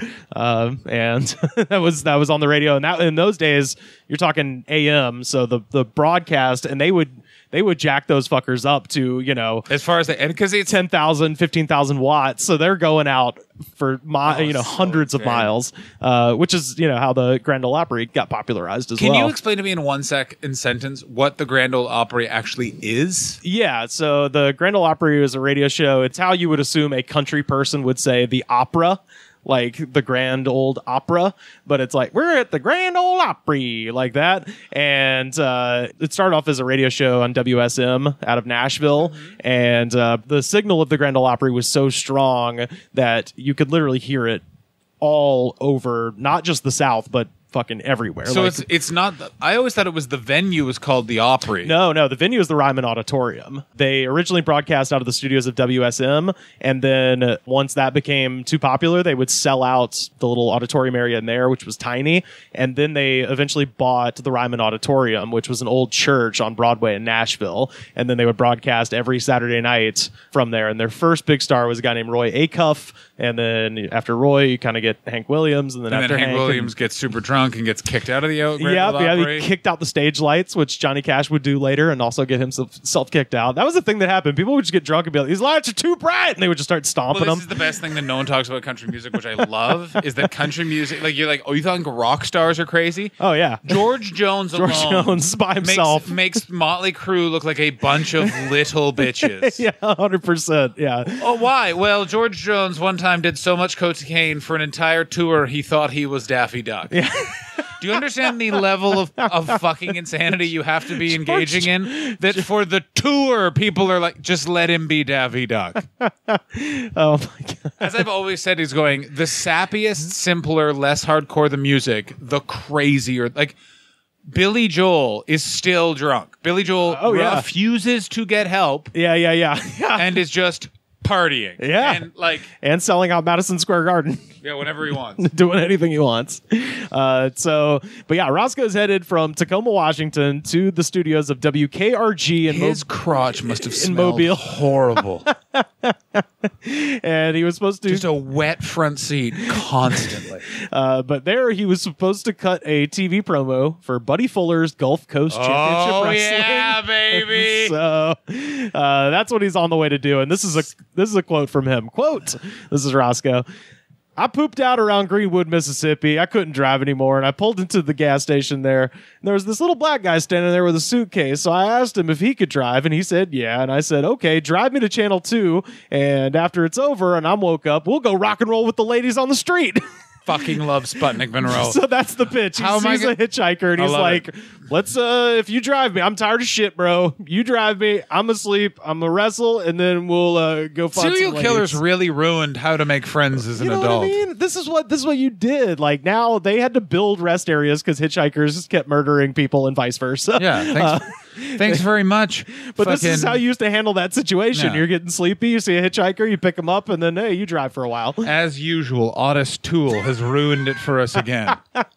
And that was on the radio. And that in those days, you're talking AM, so the broadcast, and they would jack those fuckers up to, as far as because it's 10,000, 15,000 watts. So they're going out for hundreds of miles, which is, how the Grand Ole Opry got popularized as well. Can you explain to me in sentence what the Grand Ole Opry actually is? Yeah. So the Grand Ole Opry is a radio show. It's how you would assume a country person would say the opera. Like the Grand Old Opera, but it's like, we're at the Grand Ole Opry, like that. And it started off as a radio show on WSM out of Nashville. And the signal of the Grand Ole Opry was so strong that you could literally hear it all over, not just the South, but fucking everywhere. So it's not. I always thought it was the venue was called the Opry. No, the venue is the Ryman Auditorium. They originally broadcast out of the studios of WSM, and then once that became too popular, they would sell out the little auditorium area in there, which was tiny, and then they eventually bought the Ryman Auditorium, which was an old church on Broadway in Nashville, and then they would broadcast every Saturday night from there. And their first big star was a guy named Roy Acuff, and then after Roy, you kind of get Hank Williams, and then after Hank Williams gets super drunk and gets kicked out of the he kicked out the stage lights, which Johnny Cash would do later, and also get himself kicked out. That was the thing that happened. People would just get drunk and be like, "These lights are too bright," and they would just start stomping them. This is the best thing that no one talks about country music, which I love, is that country music, like you're like, oh, you think rock stars are crazy? Oh yeah, George Jones by himself makes Motley Crue look like a bunch of little bitches. Yeah, 100%. Yeah. Oh, why? Well, George Jones one time did so much cocaine for an entire tour, he thought he was Daffy Duck. Yeah. Do you understand the level of fucking insanity you have to be engaging in? That for the tour, people are like, just let him be Daffy Duck. Oh, my God. As I've always said, he's going, the sappiest, simpler, less hardcore the music, the crazier. Like, Billy Joel is still drunk. Billy Joel refuses to get help. Yeah. And is just partying. Yeah. And selling out Madison Square Garden. Yeah, whenever he wants. Doing anything he wants. Roscoe's headed from Tacoma, Washington to the studios of WKRG His crotch must have smelled Mobile. Horrible. And he was supposed to... Just a wet front seat constantly. But there he was supposed to cut a TV promo for Buddy Fuller's Gulf Coast Championship Wrestling. Yeah, baby! So that's what he's on the way to do. And this is a quote from him. Quote, this is Roscoe. I pooped out around Greenwood, Mississippi. I couldn't drive anymore, and I pulled into the gas station there. And there was this little black guy standing there with a suitcase, so I asked him if he could drive, and he said, yeah. And I said, okay, drive me to Channel 2, and after it's over and I'm woke up, we'll go rock and roll with the ladies on the street. Fucking love Sputnik Monroe. So that's the pitch. He sees a hitchhiker, and he's like, let's, if you drive me, I'm tired of shit, bro. You drive me, I'm asleep, I'm gonna wrestle, and then we'll go find Serial killers really ruined how to make friends as an adult. What I mean? This is what you did. Like, now they had to build rest areas because hitchhikers just kept murdering people and vice versa. Yeah, thanks very much. But this is how you used to handle that situation. Yeah. You're getting sleepy, you see a hitchhiker, you pick him up, and then, hey, you drive for a while. As usual, Otis Toole has ruined it for us again.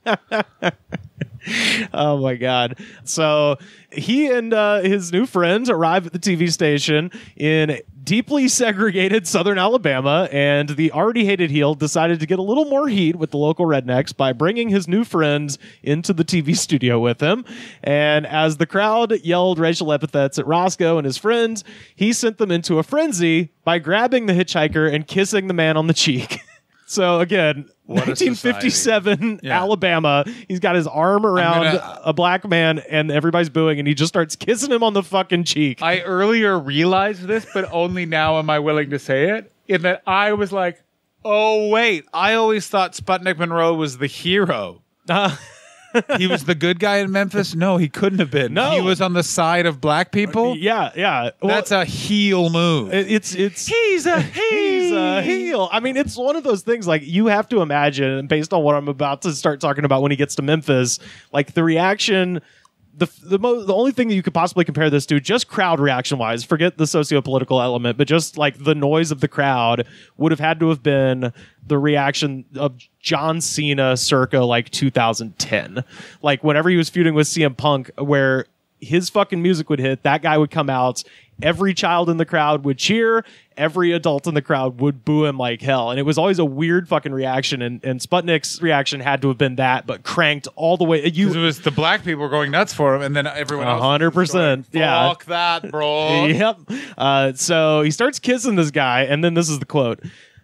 Oh my God. So he and his new friends arrive at the TV station in deeply segregated southern Alabama, and the already hated heel decided to get a little more heat with the local rednecks by bringing his new friends into the TV studio with him. And as the crowd yelled racial epithets at Roscoe and his friends, he sent them into a frenzy by grabbing the hitchhiker and kissing the man on the cheek. So again, 1957 Alabama, he's got his arm around a black man and everybody's booing, and he just starts kissing him on the fucking cheek. I earlier realized this, but only now am I willing to say it, in that I was like, oh wait, I always thought Sputnik Monroe was the hero. He was the good guy in Memphis? No, he couldn't have been. No. He was on the side of black people? Yeah. Well, That's a heel move. He's a heel. I mean, it's one of those things like you have to imagine, based on what I'm about to start talking about when he gets to Memphis, like the reaction. The only thing that you could possibly compare this to, just crowd reaction wise, forget the socio-political element, but just like the noise of the crowd would have had to have been the reaction of John Cena circa like 2010. Like whenever he was feuding with CM Punk, where his fucking music would hit, that guy would come out, every child in the crowd would cheer, every adult in the crowd would boo him like hell. And it was always a weird fucking reaction. And Sputnik's reaction had to have been that, but cranked all the way. It was the black people were going nuts for him, and then everyone else 100%. Yeah. Fuck that, bro. Yep. So he starts kissing this guy, and then this is the quote.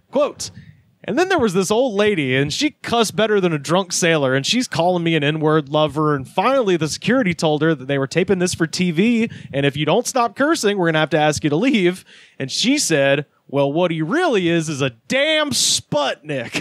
And then there was this old lady, and she cussed better than a drunk sailor, and she's calling me an N-word lover. And finally, the security told her that they were taping this for TV, and if you don't stop cursing, we're going to have to ask you to leave. And she said, well, what he really is a damn Sputnik.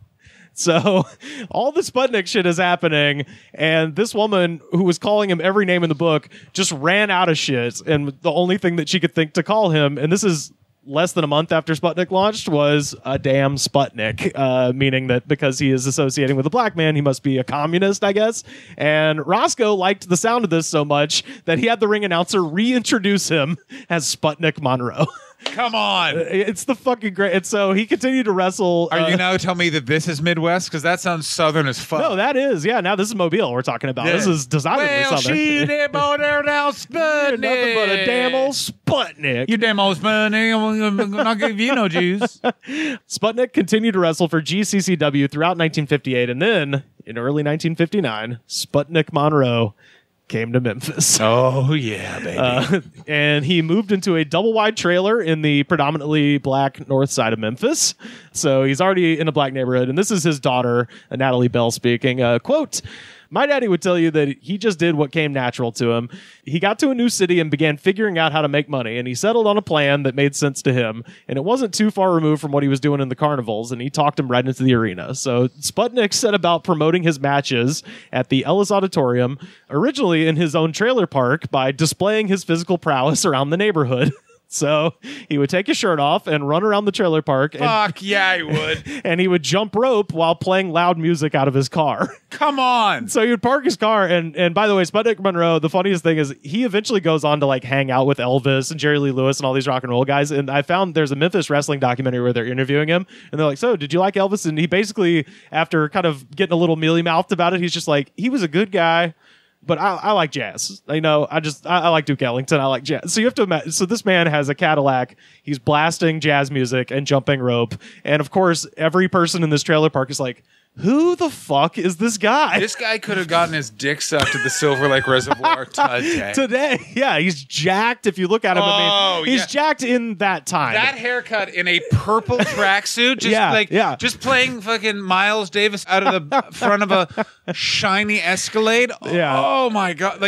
So all the Sputnik shit is happening, and this woman who was calling him every name in the book just ran out of shit, and the only thing that she could think to call him, and this is less than a month after Sputnik launched, was a damn Sputnik, meaning that because he is associating with a black man, he must be a communist, I guess. And Roscoe liked the sound of this so much that he had the ring announcer reintroduce him as Sputnik Monroe. Come on. It's the fucking great. And so he continued to wrestle. Are you now telling me that this is Midwest? Because that sounds southern as fuck. No, that is. Yeah, now this is Mobile we're talking about. Yeah. This is decidedly southern. She did there now Sputnik. Nothing but a damn old Sputnik. You damn old Sputnik. I'm not giving you no juice. Sputnik continued to wrestle for GCCW throughout 1958. And then, in early 1959, Sputnik Monroe came to Memphis. Oh, yeah, baby. And he moved into a double-wide trailer in the predominantly black north side of Memphis. So he's already in a black neighborhood. And this is his daughter, Natalie Bell, speaking. Quote, my daddy would tell you that he just did what came natural to him. He got to a new city and began figuring out how to make money, and he settled on a plan that made sense to him. And it wasn't too far removed from what he was doing in the carnivals, and he talked him right into the arena. So Sputnik set about promoting his matches at the Ellis Auditorium, originally in his own trailer park, by displaying his physical prowess around the neighborhood. So he would take his shirt off and run around the trailer park. Fuck yeah, he would. And he would jump rope while playing loud music out of his car. Come on. So he would park his car. And by the way, Sputnik Monroe, the funniest thing is he eventually goes on to like hang out with Elvis and Jerry Lee Lewis and all these rock and roll guys. And I found there's a Memphis Wrestling documentary where they're interviewing him. And they're like, so did you like Elvis? And he basically, after kind of getting a little mealy-mouthed about it, he's just like, he was a good guy. But I like jazz. I like Duke Ellington. I like jazz. So you have to imagine. So this man has a Cadillac. He's blasting jazz music and jumping rope. And of course, every person in this trailer park is like, who the fuck is this guy? This guy could have gotten his dick sucked at the Silver Lake Reservoir today. Yeah, he's jacked. If you look at him, he's jacked in that time. That haircut in a purple tracksuit, just playing fucking Miles Davis out of the front of a shiny Escalade. Yeah. Oh my god!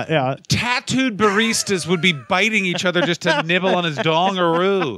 Tattooed baristas would be biting each other just to nibble on his dongaroo.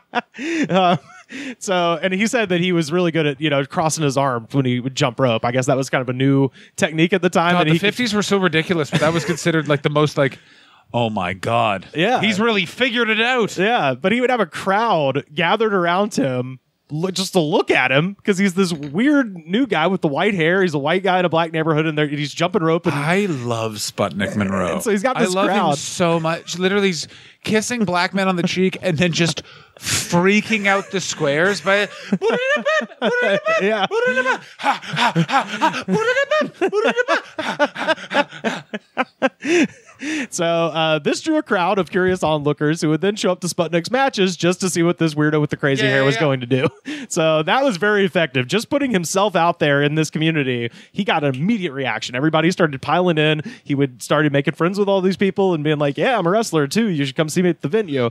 So, and he said that he was really good at, crossing his arms when he would jump rope. I guess that was kind of a new technique at the time. God, the 50s were so ridiculous, but that was considered like the most like, oh my God. Yeah. He's really figured it out. Yeah. But he would have a crowd gathered around him just to look at him because he's this weird new guy with the white hair. He's a white guy in a black neighborhood, and he's jumping rope. And I love Sputnik Monroe. So he's got this crowd. I love him so much. Literally, he's kissing black men on the cheek and then just freaking out the squares by yeah. So this drew a crowd of curious onlookers who would then show up to Sputnik's matches just to see what this weirdo with the crazy hair was going to do. So that was very effective. Just putting himself out there in this community, he got an immediate reaction. Everybody started piling in. He started making friends with all these people and being like, yeah, I'm a wrestler too. You should come see me at the venue.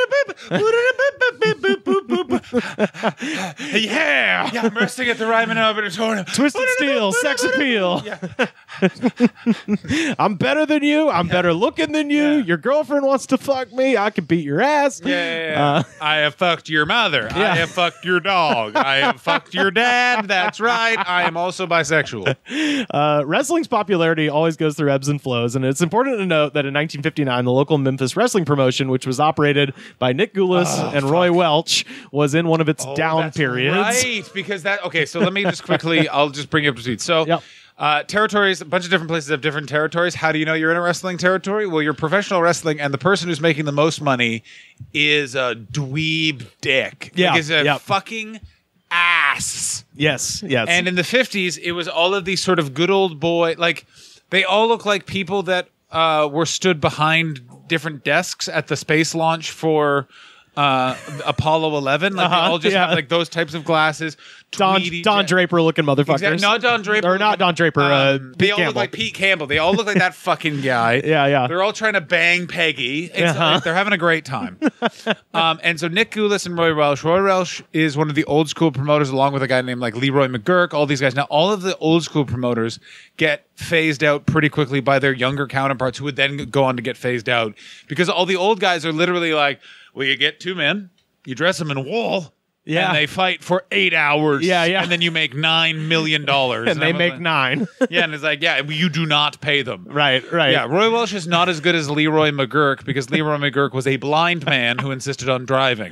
Yeah, I'm wrestling at the Ryman Auditorium. Twisted Steel, sex appeal. Yeah. I'm better than you. I'm better better looking than you. Yeah. Your girlfriend wants to fuck me. I can beat your ass. Yeah. I have fucked your mother. I have fucked your dog. I have fucked your dad. That's right. I am also bisexual. Wrestling's popularity always goes through ebbs and flows, and it's important to note that in 1959, the local Memphis Wrestling promotion, which was operated by Nick Goulas and Roy Welch, was in one of its down periods. Right, because so let me just quickly, I'll just bring you up to speed. So, territories, a bunch of different places have different territories. How do you know you're in a wrestling territory? Well, you're professional wrestling, and the person who's making the most money is a dweeb dick. Yeah, Like, is a fucking ass. Yes. And in the 50s, it was all of these sort of good old boy, like, they all look like people that were stood behind different desks at the space launch for Apollo 11. Like, they all just have like those types of glasses. Don Draper looking motherfuckers. Exactly. Not Don Draper. Or not Don Draper. They Pete all Campbell. look like Pete Campbell. They all look like that fucking guy. Yeah. They're all trying to bang Peggy. They're having a great time. And so Nick Goulas and Roy Welch. Roy Welch is one of the old school promoters, along with a guy named like Leroy McGurk. All these guys. Now, all of the old school promoters get phased out pretty quickly by their younger counterparts, who would then go on to get phased out, because all the old guys are literally like, well, you get two men, you dress them in wool. Yeah. And they fight for 8 hours. Yeah. And then you make $9 million. And they make $9. Yeah, and it's like, you do not pay them. Right. Yeah, Roy Welch is not as good as Leroy McGurk, because Leroy McGurk was a blind man who insisted on driving.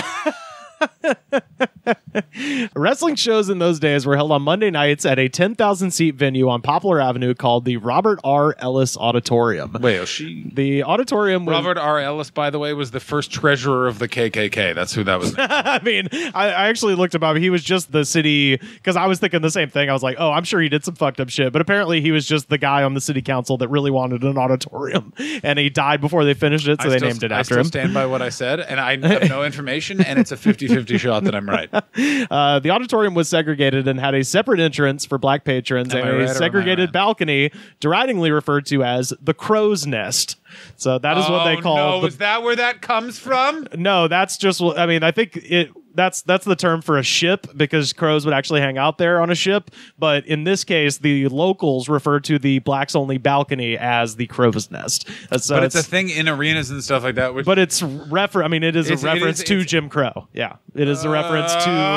Wrestling shows in those days were held on Monday nights at a 10,000-seat venue on Poplar Avenue called the Robert R. Ellis Auditorium. Wait, The auditorium was... Robert R. Ellis, by the way, was the first treasurer of the KKK. That's who that was. I mean, I actually looked him up. He was just the city... Because I was thinking the same thing. I was like, oh, I'm sure he did some fucked up shit. But apparently he was just the guy on the city council that really wanted an auditorium. And he died before they finished it, so they named it after him. I still stand by what I said, and I have no information, and it's a 50-50 shot that I'm right. The auditorium was segregated and had a separate entrance for black patrons and a segregated balcony, deridingly referred to as the crow's nest. So that is what they call. Is that where that comes from? No, that's just. I mean, I think that's the term for a ship, because crows would actually hang out there on a ship. But in this case, the locals refer to the blacks only balcony as the crow's nest. So but it's a thing in arenas and stuff like that. But it's it is a reference to Jim Crow. Yeah, it is a reference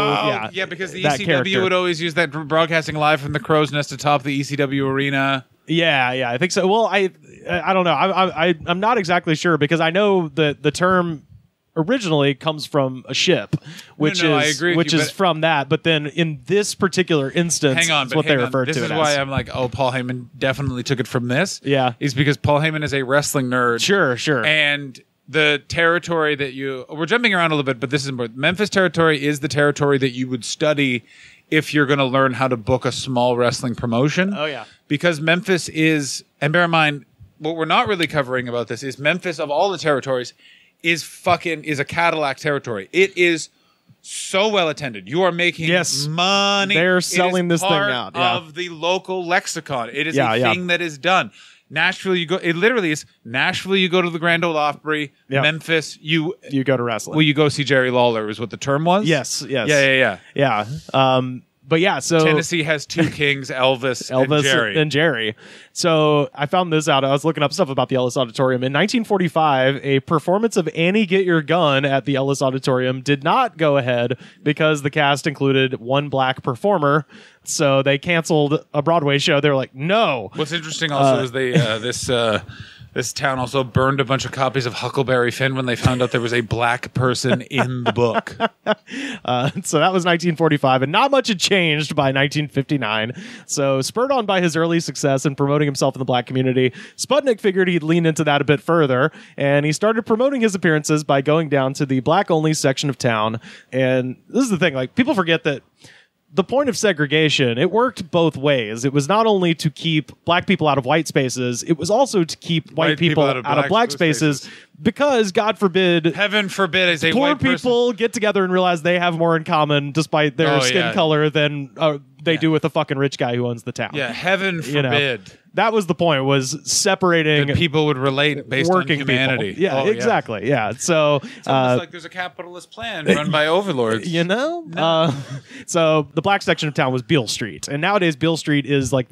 to because the ECW would always use that broadcasting live from the crow's nest atop the ECW arena. Yeah, I think so. Well, I don't know. I'm not exactly sure, because I know that the term originally comes from a ship, which is from that. But then in this particular instance, it's what they refer to it as. This is why I'm like, oh, Paul Heyman definitely took it from this. Yeah, is because Paul Heyman is a wrestling nerd. Sure. And the territory that we're jumping around a little bit, but this is important. Memphis territory is the territory that you would study if you're going to learn how to book a small wrestling promotion. Oh, yeah. Because Memphis is, and bear in mind, what we're not really covering about this is Memphis, of all the territories, is a Cadillac territory. It is so well attended. You are making money. They're selling this thing out. Yeah. Of the local lexicon. It is a thing that is done. Nashville, it literally is Nashville. You go to the Grand Ole Opry. Yep. Memphis, you go to wrestling. Well, you go see Jerry Lawler, is what the term was. Yes. Yeah. But yeah, so Tennessee has two kings, Elvis and Jerry. So I found this out. I was looking up stuff about the Ellis Auditorium. In 1945, a performance of Annie Get Your Gun at the Ellis Auditorium did not go ahead because the cast included one black performer. So they canceled a Broadway show. They were like, no. What's interesting also is they this town also burned a bunch of copies of Huckleberry Finn when they found out there was a black person in the book. So that was 1945, and not much had changed by 1959. So spurred on by his early success in promoting himself in the black community, Sputnik figured he'd lean into that a bit further, and he started promoting his appearances by going down to the black-only section of town. And this is the thing, like, people forget that the point of segregation, it worked both ways. It was not only to keep black people out of white spaces, it was also to keep white people out of black spaces, because, God forbid, heaven forbid, as a poor white person, people get together and realize they have more in common despite their skin color than they do with a fucking rich guy who owns the town. Yeah, heaven forbid. That was the point, was separating. That people would relate based on humanity. People. Yeah, exactly. Yeah. So it's almost like there's a capitalist plan run by overlords. You know? No. So the black section of town was Beale Street. And nowadays Beale Street is like the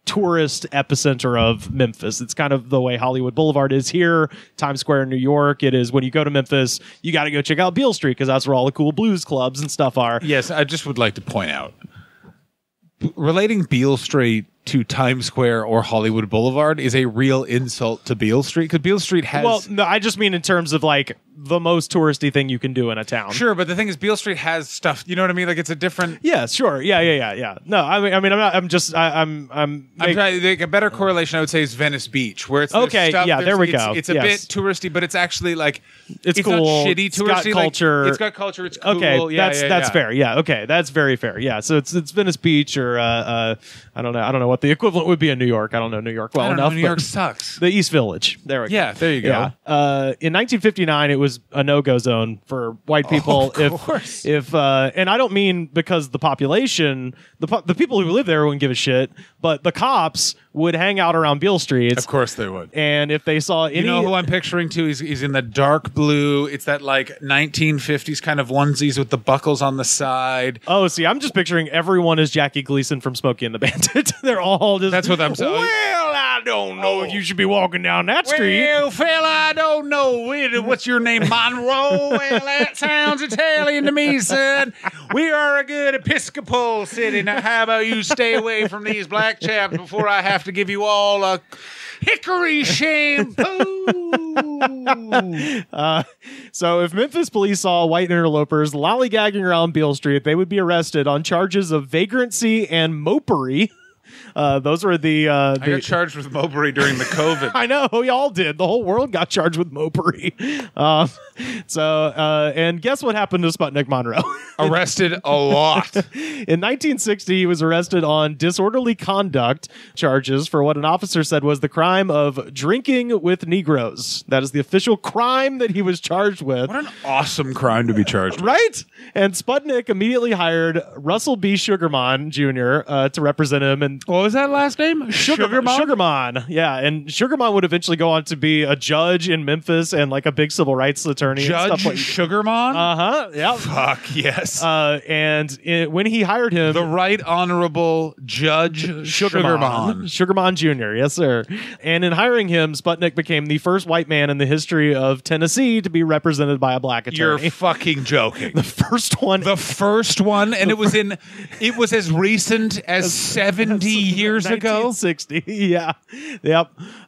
tourist epicenter of Memphis. It's kind of the way Hollywood Boulevard is here, Times Square in New York. It is when you go to Memphis, you got to go check out Beale Street because that's where all the cool blues clubs and stuff are. Yes, I just would like to point out, relating Beale Street to Times Square or Hollywood Boulevard is a real insult to Beale Street, because Beale Street has... Well, no, I just mean in terms of like the most touristy thing you can do in a town. Sure, but the thing is, Beale Street has stuff. You know what I mean? Like, it's a different... Yeah, sure. Yeah. No, I'm not. I'm trying to make a better correlation. I would say is Venice Beach, where it's okay. Stuff, yeah, there we go. It's a bit touristy, but it's actually like it's cool. Not shitty touristy. It's got culture. It's got culture. It's cool. Okay, that's fair. Yeah, okay, that's very fair. Yeah, so it's Venice Beach or I don't know what the equivalent would be in New York. I don't know New York well enough. New York sucks. The East Village. There we go. Yeah, there you go. Yeah. In 1959, it was a no-go zone for white people. Of course. If and I don't mean because the population, the people who live there wouldn't give a shit, but the cops would hang out around Beale Street. Of course they would. And if they saw any... You know who I'm picturing too? He's in the dark blue. It's that like 1950s kind of onesies with the buckles on the side. Oh, see, I'm just picturing everyone as Jackie Gleason from Smokey and the Bandit. They're all just... That's what I'm saying. Well, I don't know if you should be walking down that street. Well, fella, I don't know. What's your name, Monroe? Well, that sounds Italian to me, son. We are a good Episcopal city. Now, how about you stay away from these black chaps before I have to give you all a hickory shampoo. So if Memphis police saw white interlopers lollygagging around Beale Street, they would be arrested on charges of vagrancy and mopery. Those were the... I got charged with mopery during the COVID. I know, we all did. The whole world got charged with mopery. And guess what happened to Sputnik Monroe? Arrested a lot. In 1960, he was arrested on disorderly conduct charges for what an officer said was the crime of drinking with Negroes. That is the official crime that he was charged with. What an awesome crime to be charged with. Right? And Sputnik immediately hired Russell B. Sugarman Jr. To represent him. And what was that last name? Sugarman. Yeah, and Sugarman would eventually go on to be a judge in Memphis and like a big civil rights attorney. Judge Sugarman? Uh-huh, yeah. Fuck, yes. When he hired him... The Right Honorable Judge Sugarman. Sugarman Jr., yes, sir. And in hiring him, Sputnik became the first white man in the history of Tennessee to be represented by a black attorney. You're fucking joking. The first one. The first one, and it was as recent as 70 years ago? 1960, yeah. Yep.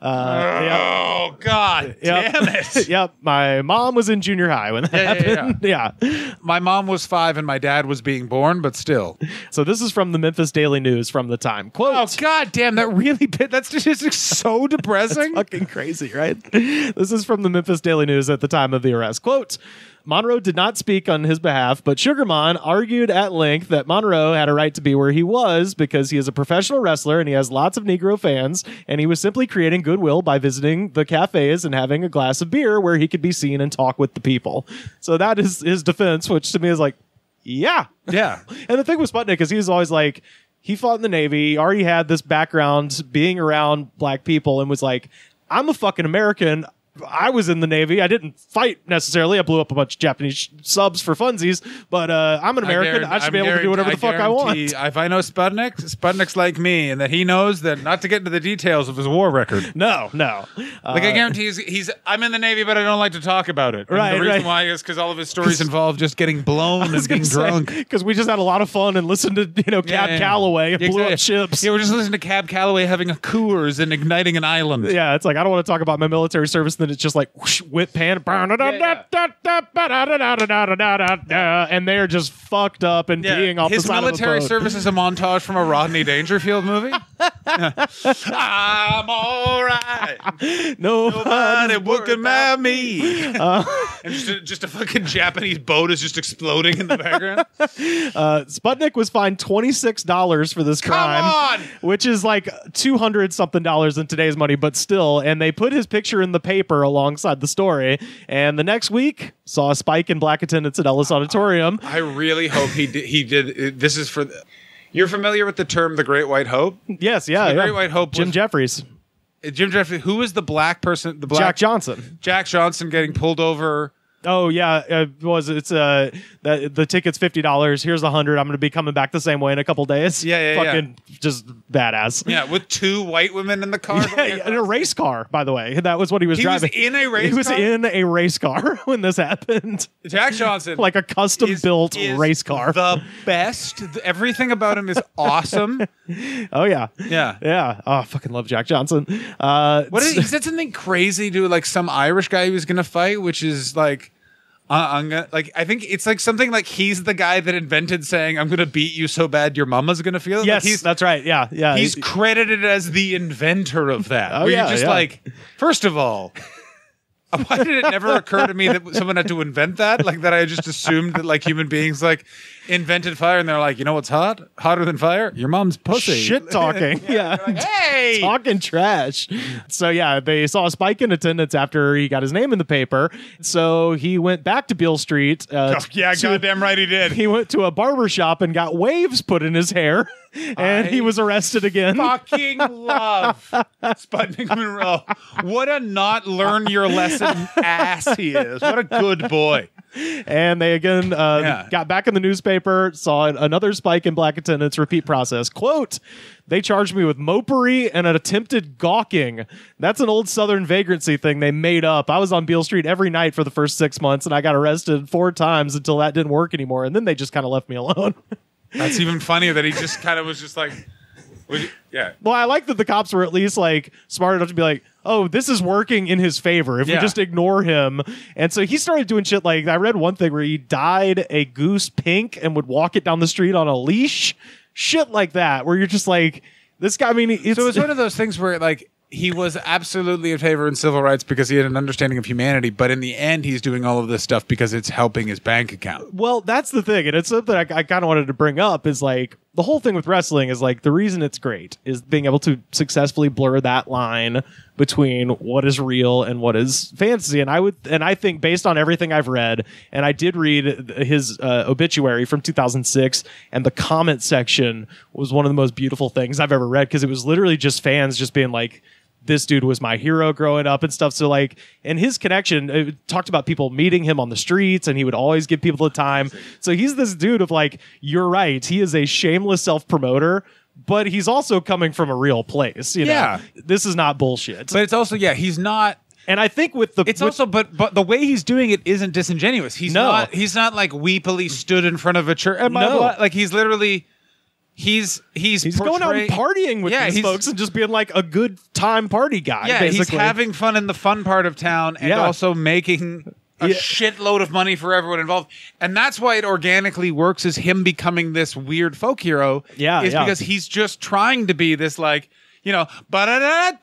Oh, God damn it. Yep. My mom was in junior high when that happened. Yeah. My mom was 5 and my dad was being born, but still. So this is from the Memphis Daily News from the time. Quote, oh, God damn, that's just so depressing. That's fucking crazy, right? This is from the Memphis Daily News at the time of the arrest. Quote, Monroe did not speak on his behalf, but Sugarman argued at length that Monroe had a right to be where he was because he is a professional wrestler and he has lots of Negro fans, and he was simply creating goodwill by visiting the cafes and having a glass of beer where he could be seen and talk with the people. So that is his defense, which to me is like, yeah. Yeah. And the thing with Sputnik is he was always like, he fought in the Navy, he already had this background being around black people and was like, I'm a fucking American. I was in the Navy. I didn't fight necessarily. I blew up a bunch of Japanese subs for funsies, but I'm an American. I should be able to do whatever the fuck I want. If I know Sputnik's like me, and that he knows that not to get into the details of his war record. No. Like I guarantee he's I'm in the Navy, but I don't like to talk about it. And right. the reason why is because all of his stories involve just getting blown and being drunk. Because we just had a lot of fun and listened to Cab Calloway and blew up ships. Yeah, we're just listening to Cab Calloway having a Coors and igniting an island. Yeah, it's like I don't want to talk about my military service. Then it's just like whoosh, whip pan, and they're just fucked up and peeing off the side of the boat. His military service is a montage from a Rodney Dangerfield movie. I'm all right. Nobody looking at me. And just a fucking Japanese boat is just exploding in the background. Sputnik was fined $26 for this crime, which is like $200-something in today's money, but still. And they put his picture in the paper alongside the story. And the next week, saw a spike in black attendance at Ellis Auditorium. I really hope he did. This is for... You're familiar with the term "the Great White Hope"? Yes, yeah. So the Great White Hope. Jim Jeffries. Who was the black person? Jack Johnson. Jack Johnson getting pulled over Oh yeah, the ticket's $50. Here's $100. I'm going to be coming back the same way in a couple days. Fucking just badass. Yeah, with two white women in the car. Yeah, in a race car, by the way. That was what he was driving. He was in a race car? He was in a race car when this happened. Jack Johnson. Like a custom-built race car. The best. Everything about him is awesome. Oh, yeah. Yeah. Yeah. Oh, I fucking love Jack Johnson. He said something crazy to like some Irish guy he was going to fight, which is like, I'm gonna, like, I think it's like something like he's the guy that invented saying, I'm going to beat you so bad your mama's going to feel it. Yes, like that's right. Yeah. Yeah. He's credited as the inventor of that. Oh, where yeah, you're just like, first of all, why did it never occur to me that someone had to invent that? Like that I just assumed that like human beings like invented fire and they're like, you know what's hot? Hotter than fire? Your mom's pussy. Shit talking. Yeah. Like, hey! Talking trash. So yeah, they saw a spike in attendance after he got his name in the paper. So he went back to Beale Street. Goddamn right he did. He went to a barber shop and got waves put in his hair. And he was arrested again. Fucking love Sputnik Monroe. What a not learn your lesson ass he is. What a good boy. And they again got back in the newspaper, saw another spike in black attendance, repeat process. Quote, they charged me with mopery and an attempted gawking. That's an old Southern vagrancy thing they made up. I was on Beale Street every night for the first 6 months, and I got arrested 4 times until that didn't work anymore. And then they just kind of left me alone. That's even funnier that he just kind of was just like, yeah. Well, I like that the cops were at least like smart enough to be like, oh, this is working in his favor if we just ignore him. And so he started doing shit like, I read one thing where he dyed a goose pink and would walk it down the street on a leash. Shit like that, where you're just like, this guy, I mean, so it's one of those things where like, he was absolutely in favor in civil rights because he had an understanding of humanity, but in the end, he's doing all of this stuff because it's helping his bank account. Well, that's the thing, and it's something I kind of wanted to bring up, is like, the whole thing with wrestling is like, the reason it's great is being able to successfully blur that line between what is real and what is fantasy. And I think based on everything I've read, and I did read his obituary from 2006, and the comment section was one of the most beautiful things I've ever read, because it was literally just fans just being like, this dude was my hero growing up and stuff. So like, and his connection, it talked about people meeting him on the streets, and he would always give people the time. So he's this dude of like, you're right. He is a shameless self-promoter, but he's also coming from a real place. You know? This is not bullshit. But it's also, he's not. And I think with the, but the way he's doing it isn't disingenuous. He's not like weepily stood in front of a church. Like he's literally. He's going out and partying with these folks and just being like a good time party guy. Yeah, basically. He's having fun in the fun part of town and also making a shitload of money for everyone involved. And that's why it organically works, is him becoming this weird folk hero. Because he's just trying to be this like, you know, right.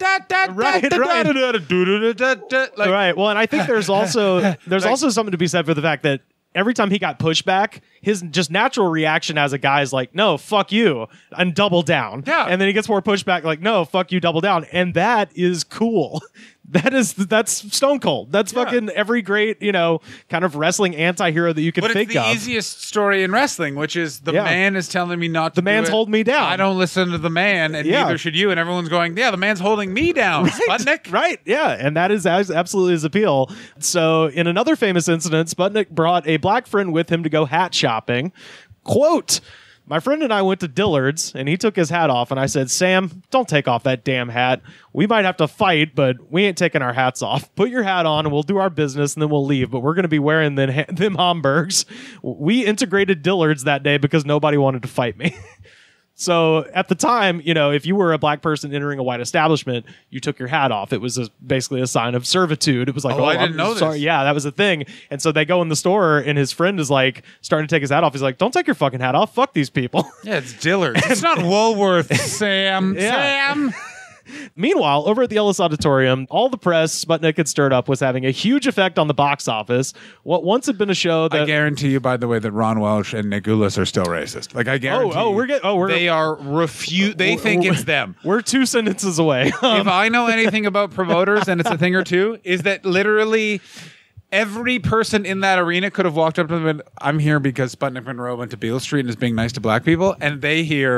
Well, and I think there's also something to be said for the fact that every time he got pushback, his just natural reaction as a guy is like, no, fuck you, and double down. Yeah. And then he gets more pushback, like, no, fuck you, double down. And that is cool. That's Stone Cold. That's fucking every great, you know, kind of wrestling anti-hero that you could think of. But it's the easiest story in wrestling, which is the man is telling me not to The man's holding me down. I don't listen to the man, and neither should you. And everyone's going, the man's holding me down, Sputnik. Right, yeah. And that is absolutely his appeal. So in another famous incident, Sputnik brought a black friend with him to go hat shopping. Quote, my friend and I went to Dillard's, and he took his hat off, and I said, Sam, don't take off that damn hat. We might have to fight, but we ain't taking our hats off. Put your hat on, and we'll do our business, and then we'll leave. But we're going to be wearing them Hamburgs. We integrated Dillard's that day because nobody wanted to fight me. So at the time, you know, if you were a black person entering a white establishment, you took your hat off. It was basically a sign of servitude. It was like, I didn't know sorry. this. Yeah, that was a thing. And so they go in the store, and his friend is like starting to take his hat off. He's like, don't take your fucking hat off. Fuck these people. Yeah, it's Dillard's. It's not Woolworth, Sam. Sam. Meanwhile, over at the Ellis Auditorium, all the press Sputnik had stirred up was having a huge effect on the box office. What once had been a show that... I guarantee you, by the way, that Ron Welsh and Nick Goulas are still racist. Like, I guarantee they are they think it's them. We're 2 sentences away. If I know anything about promoters, and it's a thing or two, is that literally... every person in that arena could have walked up to them and I'm here because Sputnik Monroe went to Beale Street and is being nice to black people, and they hear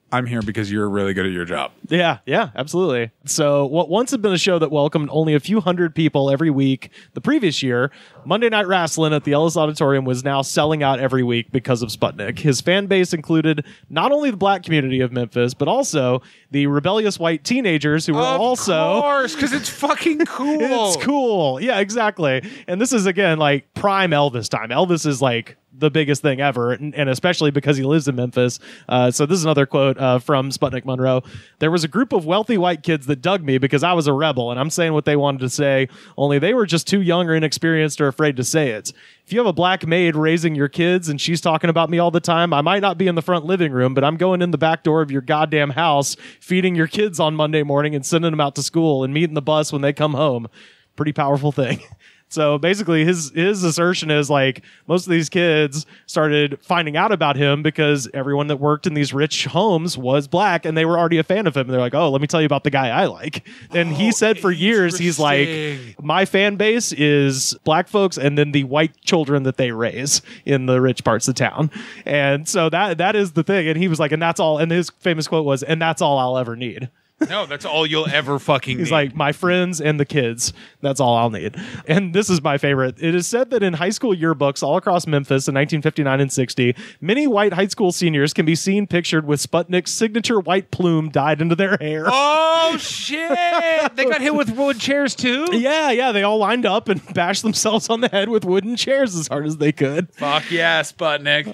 I'm here because you're really good at your job. Yeah, absolutely. So what once had been a show that welcomed only a few hundred people every week the previous year, Monday Night Wrestling at the Ellis Auditorium was now selling out every week because of Sputnik. His fan base included not only the black community of Memphis, but also the rebellious white teenagers who were also... Of course, because it's fucking cool. It's cool. Yeah, exactly. And this is, again, like prime Elvis time. Elvis is like the biggest thing ever, and especially because he lives in Memphis. So this is another quote from Sputnik Monroe. There was a group of wealthy white kids that dug me because I was a rebel, and I'm saying what they wanted to say, only they were just too young or inexperienced or afraid to say it. If you have a black maid raising your kids and she's talking about me all the time, I might not be in the front living room, but I'm going in the back door of your goddamn house, feeding your kids on Monday morning and sending them out to school and meeting the bus when they come home. Pretty powerful thing. So basically his assertion is like most of these kids started finding out about him because everyone that worked in these rich homes was black and they were already a fan of him. And they're like, oh, let me tell you about the guy I like. And he said for years, he's like, my fan base is black folks and then the white children that they raise in the rich parts of town. And so that is the thing. And he was like, and that's all. And his famous quote was, and that's all I'll ever need. No, that's all you'll ever fucking need. He's like, my friends and the kids. That's all I'll need. And this is my favorite. It is said that in high school yearbooks all across Memphis in 1959 and 60, many white high school seniors can be seen pictured with Sputnik's signature white plume dyed into their hair. Oh, shit. They got hit with wood chairs, too? Yeah. They all lined up and bashed themselves on the head with wooden chairs as hard as they could. Fuck yeah, Sputnik.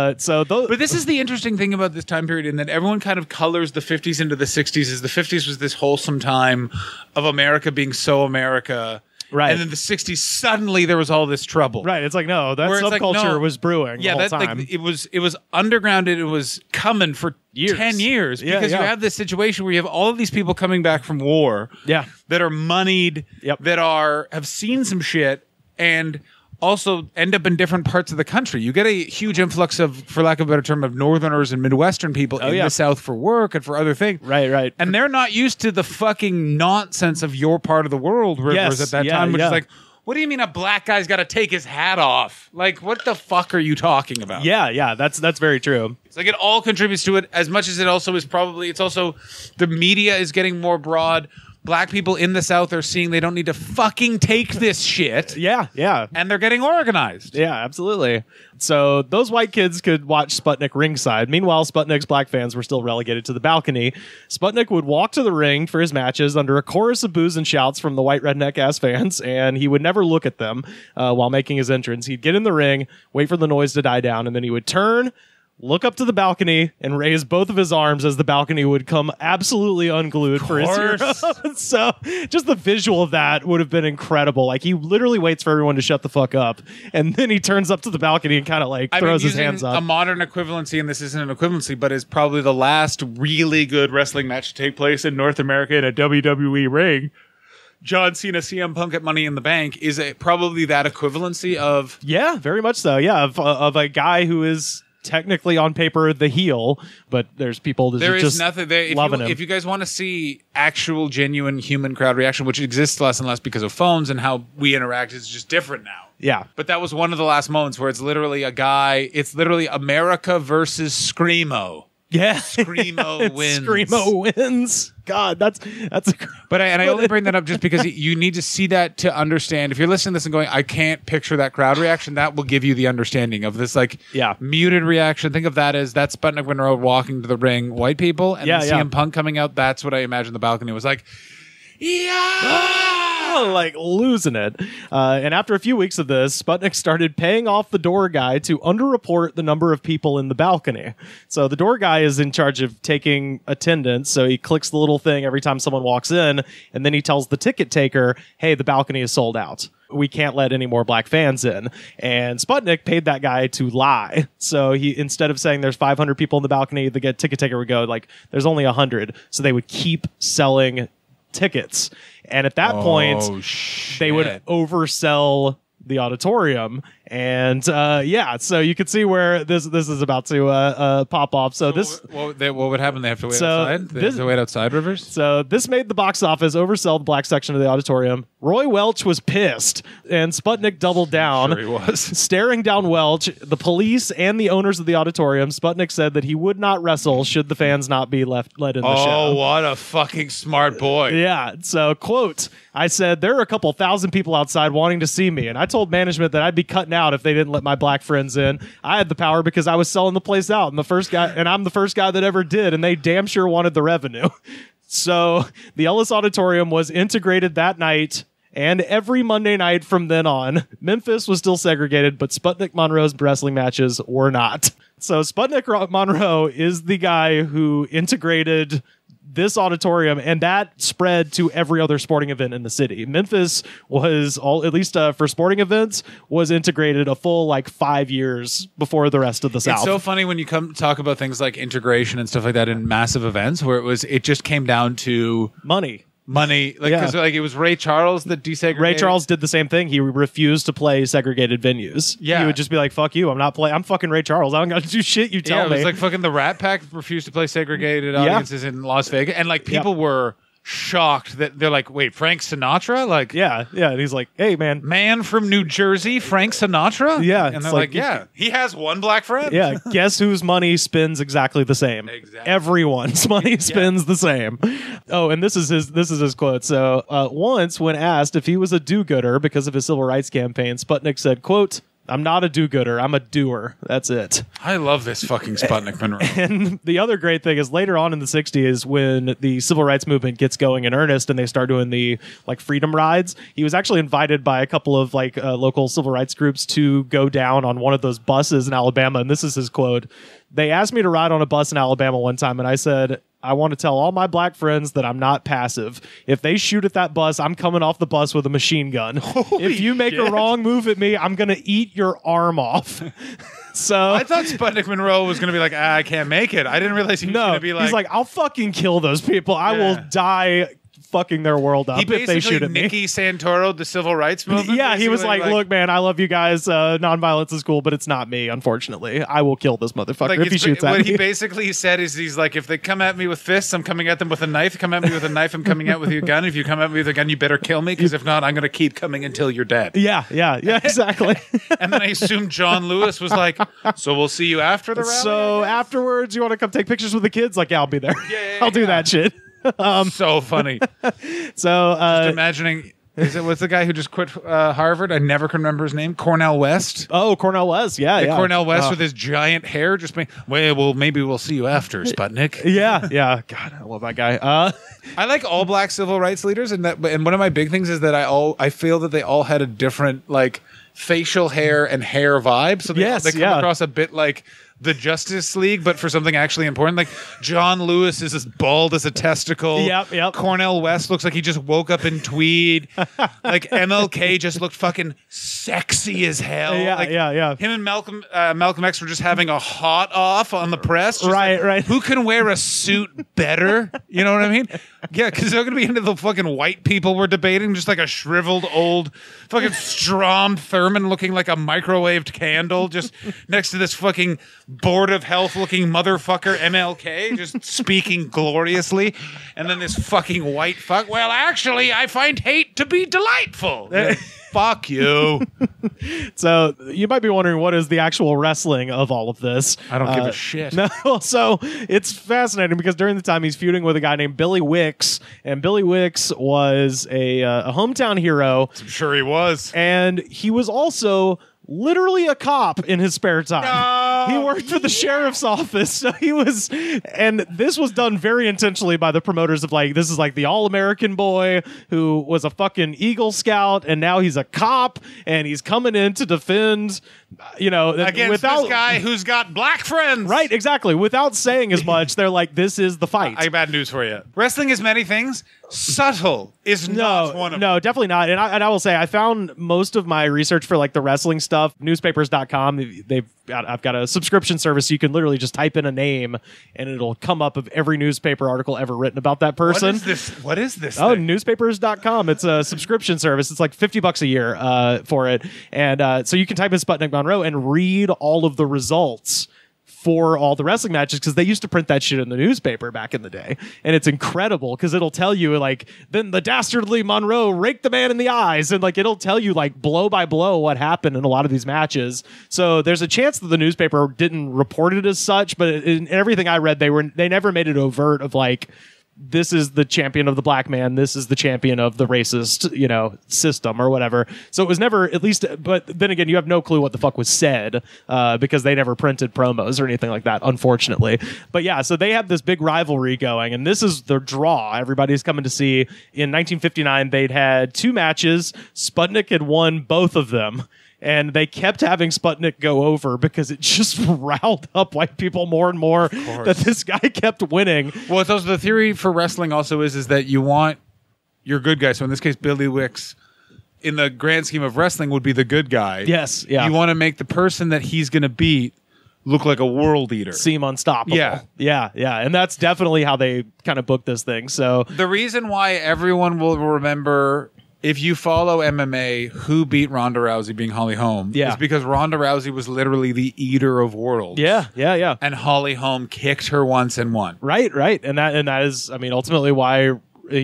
But this is the interesting thing about this time period, in that everyone kind of colors the 50s into the 60s, is the 50s was this wholesome time of America being so America. Right. And then the 60s, suddenly there was all this trouble. Right. It's like, no, that subculture was brewing the whole time. Like, it was underground, and it was coming for 10 years. Because you have this situation where you have all of these people coming back from war that are moneyed, that have seen some shit, and also end up in different parts of the country. You get a huge influx of, for lack of a better term, of Northerners and Midwestern people in the South for work and for other things. Right. And they're not used to the fucking nonsense of your part of the world, Rivers, at that time, which is like, what do you mean a black guy's got to take his hat off? Like, what the fuck are you talking about? Yeah, that's very true. It's like it all contributes to it, as much as it also is probably, it's also, the media is getting more broad. Black people in the South are seeing they don't need to fucking take this shit. Yeah. And they're getting organized. Yeah, absolutely. So those white kids could watch Sputnik ringside. Meanwhile, Sputnik's black fans were still relegated to the balcony. Sputnik would walk to the ring for his matches under a chorus of boos and shouts from the white redneck-ass fans, and he would never look at them while making his entrance. He'd get in the ring, wait for the noise to die down, and then he would turn, look up to the balcony, and raise both of his arms as the balcony would come absolutely unglued for his hero. So just the visual of that would have been incredible. Like, he literally waits for everyone to shut the fuck up, and then he turns up to the balcony and kind of like throws his hands up. A modern equivalency, and this isn't an equivalency, but is probably the last really good wrestling match to take place in North America in a WWE ring. John Cena, CM Punk at Money in the Bank is probably that equivalency of... Yeah, very much so. Yeah, of a guy who is technically on paper the heel, but there's people that there is just nothing there. Loving him. If you guys want to see actual genuine human crowd reaction, which exists less and less because of phones and how we interact, is just different now. Yeah. But that was one of the last moments where it's literally America versus Screamo. Yeah. Screamo wins. Screamo wins. God, that's But I only bring that up just because you need to see that to understand. If you're listening to this and going, I can't picture that crowd reaction, that will give you the understanding of this muted reaction. Think of that as that's Sputnik Monroe walking to the ring, white people, and then CM Punk coming out. That's what I imagine the balcony was like. Like losing it. And after a few weeks of this, Sputnik started paying off the door guy to underreport the number of people in the balcony. So the door guy is in charge of taking attendance. So he clicks the little thing every time someone walks in, and then he tells the ticket taker, hey, the balcony is sold out. We can't let any more black fans in. And Sputnik paid that guy to lie. So he, instead of saying there's 500 people in the balcony, the ticket taker would go like, there's only 100. So they would keep selling tickets. And at that point, they would oversell the auditorium, And so you can see where this is about to pop off. So what would happen? They have to wait outside. They have this- to wait outside, Rivers. So this made the box office oversell the black section of the auditorium. Roy Welch was pissed, and Sputnik doubled down. Sure he was. Staring down Welch, the police, and the owners of the auditorium, Sputnik said that he would not wrestle should the fans not be let in the show. Oh, what a fucking smart boy. Yeah. So, quote, I said, there are a couple thousand people outside wanting to see me, and I told management that I'd be cutting out if they didn't let my black friends in. I had the power because I was selling the place out, and I'm the first guy that ever did, and they damn sure wanted the revenue. So the Ellis Auditorium was integrated that night, and every Monday night from then on. Memphis was still segregated, but Sputnik Monroe's wrestling matches were not. So Sputnik Monroe is the guy who integrated this auditorium, and that spread to every other sporting event in the city. Memphis was at least for sporting events, was integrated a full 5 years before the rest of the South. It's so funny when you come talk about things like integration and stuff like that in massive events, where it just came down to money. Because it was Ray Charles that desegregated. Ray Charles did the same thing. He refused to play segregated venues. Yeah. He would just be like, fuck you, I'm not playing. I'm fucking Ray Charles. I don't got to do shit you tell me. It was like fucking the Rat Pack refused to play segregated audiences in Las Vegas. And people were shocked that they're like, wait, Frank Sinatra? Yeah. And he's like, hey, man from New Jersey, Frank Sinatra? Yeah. And they're like, he has one black friend. Yeah. Guess whose money spins exactly the same? Exactly. Everyone's money spins the same. Oh, and this is his quote. So once when asked if he was a do-gooder because of his civil rights campaign, Sputnik said, quote, I'm not a do-gooder. I'm a doer. That's it. I love this fucking Sputnik Monroe. And the other great thing is later on in the 60s, when the civil rights movement gets going in earnest and they start doing the freedom rides, he was actually invited by a couple of local civil rights groups to go down on one of those buses in Alabama. And this is his quote. They asked me to ride on a bus in Alabama one time, and I said, I want to tell all my black friends that I'm not passive. If they shoot at that bus, I'm coming off the bus with a machine gun. If you make a wrong move at me, I'm going to eat your arm off. So I thought Sputnik Monroe was going to be like, I can't make it. I didn't realize he was going to be like... He's like, I'll fucking kill those people. I will die fucking their world up if they shoot at me. Nicky Santoro, the civil rights movement. Yeah, he was like, look, man, I love you guys. Nonviolence is cool, but it's not me, unfortunately. I will kill this motherfucker if he shoots at me. What he basically said is he's like, if they come at me with fists, I'm coming at them with a knife. Come at me with a knife, I'm coming at with your gun. If you come at me with a gun, you better kill me, because if not, I'm going to keep coming until you're dead. Yeah, exactly. And then I assume John Lewis was like, so we'll see you after the rally? So afterwards, you want to come take pictures with the kids? Like, yeah, I'll be there. I'll do that shit. So funny. So just imagining, what's the guy who just quit Harvard? I never can remember his name. Cornell West. Oh, Cornell West. Yeah. Cornell West with his giant hair. Just maybe we'll see you after, Sputnik. Yeah. God, I love that guy. I like all black civil rights leaders, and one of my big things is that I feel that they all had a different facial hair and hair vibe. So they come across a bit like the Justice League, but for something actually important. Like John Lewis is as bald as a testicle. Yep. Cornell West looks like he just woke up in tweed. MLK just looked fucking sexy as hell. Yeah. Him and Malcolm X were just having a hot off on the press. Right. Who can wear a suit better? You know what I mean? Yeah, because they're going to be into the fucking white people we're debating, just like a shriveled old fucking Strom Thurmond looking like a microwaved candle just next to this fucking Board of Health looking motherfucker MLK just speaking gloriously, and then this fucking white fuck. Well, actually, I find hate to be delightful. Fuck you. So you might be wondering, what is the actual wrestling of all of this? I don't give a shit. No, so it's fascinating because during the time he's feuding with a guy named Billy Wicks, and Billy Wicks was a hometown hero. I'm sure he was. And he was also literally a cop in his spare time. He worked for the sheriff's office. So he was, and this was done very intentionally by the promoters of this is the all-American boy who was a fucking Eagle Scout, and now he's a cop, and he's coming in to defend, against this guy who's got black friends. Right, exactly. Without saying as much, they're like, this is the fight. I have bad news for you. Wrestling is many things. Subtle is not one of them. No, definitely not. And I will say, I found most of my research for the wrestling stuff, newspapers.com, they've I've got a subscription service. So you can literally just type in a name and it'll come up of every newspaper article ever written about that person. What is this Oh, thing? newspapers.com. It's a subscription service. It's like $50 a year for it. And so you can type in Sputnik Monroe and read all of the results for all the wrestling matches, because they used to print that shit in the newspaper back in the day. And it's incredible because it'll tell you like, then the dastardly Monroe raked the man in the eyes, and like it'll tell you like blow by blow what happened in a lot of these matches. So there's a chance that the newspaper didn't report it as such, but in everything I read, they never made it overt of like, this is the champion of the black man, this is the champion of the racist, system or whatever. So it was never, at least, but then again, you have no clue what the fuck was said because they never printed promos or anything like that, unfortunately. But yeah, so they have this big rivalry going, and this is the draw everybody's coming to see. In 1959, they'd had 2 matches. Sputnik had won both of them. And they kept having Sputnik go over because it just riled up white people more and more that this guy kept winning. Well, it's also the theory for wrestling also is that you want your good guy. So in this case, Billy Wicks, in the grand scheme of wrestling, would be the good guy. Yes, yeah. You want to make the person that he's going to beat look like a world eater. Seem unstoppable. Yeah. Yeah. And that's definitely how they kind of booked this thing. So the reason why everyone will remember, if you follow MMA, who beat Ronda Rousey being Holly Holm, is because Ronda Rousey was literally the eater of worlds. Yeah. And Holly Holm kicked her once and won. Right. And that is, I mean, ultimately why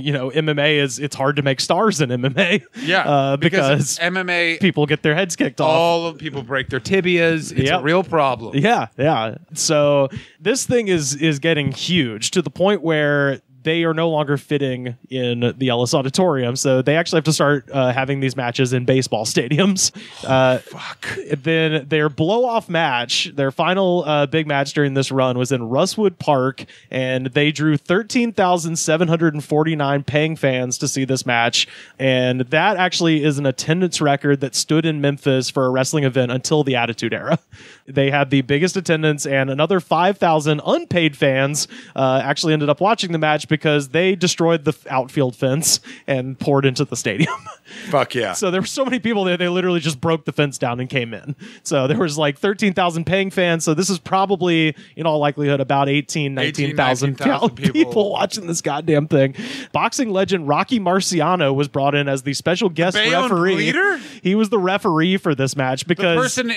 MMA it's hard to make stars in MMA. Yeah, because MMA people get their heads kicked off. All of people break their tibias. It's a real problem. Yeah. So this thing is getting huge to the point where they are no longer fitting in the Ellis Auditorium, so they actually have to start having these matches in baseball stadiums. Fuck. Then their blow-off match, their final big match during this run, was in Russwood Park, and they drew 13,749 paying fans to see this match, and that actually is an attendance record that stood in Memphis for a wrestling event until the Attitude Era. They had the biggest attendance, and another 5,000 unpaid fans actually ended up watching the match because they destroyed the outfield fence and poured into the stadium. Fuck yeah. So there were so many people there, they literally just broke the fence down and came in. So there was like 13,000 paying fans. So this is probably, in all likelihood, about 19,000 people watching this goddamn thing. Boxing legend Rocky Marciano was brought in as the special guest referee. Leader? He was the referee for this match because... The person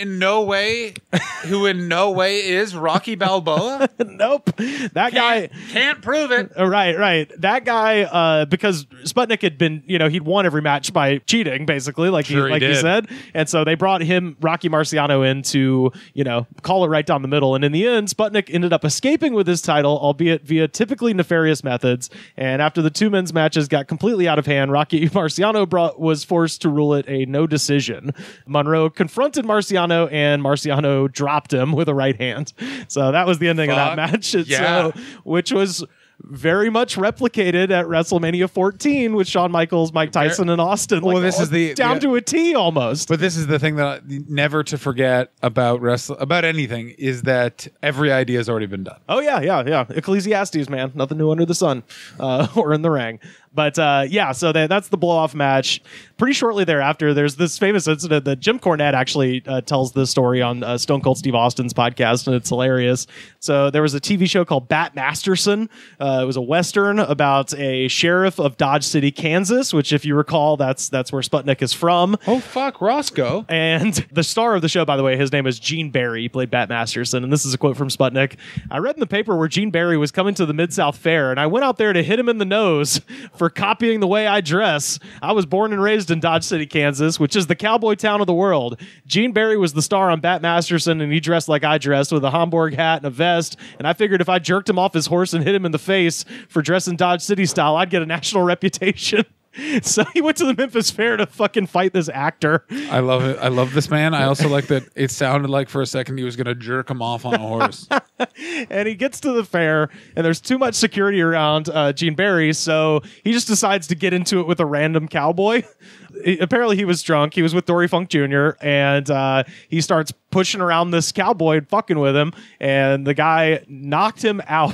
who in no way is Rocky Balboa? Nope. That guy... Can't prove it. Right. That guy, because Sputnik had been, he'd won every match by cheating, basically, like he said. And so they brought him, Rocky Marciano, in to, call it right down the middle. And in the end, Sputnik ended up escaping with his title, albeit via typically nefarious methods. And after the 2 men's matches got completely out of hand, Rocky Marciano was forced to rule it a no decision. Monroe confronted Marciano, and Marciano dropped him with a right hand. So that was the ending of that match. Which was very much replicated at WrestleMania 14 with Shawn Michaels, Mike Tyson, and Austin. Well, this is down to a T almost. But this is the thing that never to forget about about anything is that every idea has already been done. Oh yeah. Ecclesiastes, man, nothing new under the sun, or in the ring. But so that's the blow-off match. Pretty shortly thereafter, there's this famous incident that Jim Cornette actually tells this story on Stone Cold Steve Austin's podcast, and it's hilarious. So there was a TV show called Bat Masterson. It was a Western about a sheriff of Dodge City, Kansas, which, if you recall, that's where Sputnik is from. Oh, fuck, Roscoe. And the star of the show, by the way, his name is Gene Barry. He played Bat Masterson, and this is a quote from Sputnik. I read in the paper where Gene Barry was coming to the Mid-South Fair, and I went out there to hit him in the nose for copying the way I dress. I was born and raised in Dodge City, Kansas, which is the cowboy town of the world. Gene Barry was the star on Bat Masterson, and he dressed like I dressed, with a Homburg hat and a vest, and I figured if I jerked him off his horse and hit him in the face for dressing Dodge City style, I'd get a national reputation. So he went to the Memphis Fair to fucking fight this actor. I love it. I love this man. I also like that it sounded like for a second he was going to jerk him off on a horse. And he gets to the fair, and there's too much security around Gene Barry, so he just decides to get into it with a random cowboy. Apparently he was drunk. He was with Dory Funk Jr., and he starts pushing around this cowboy and fucking with him, and the guy knocked him out.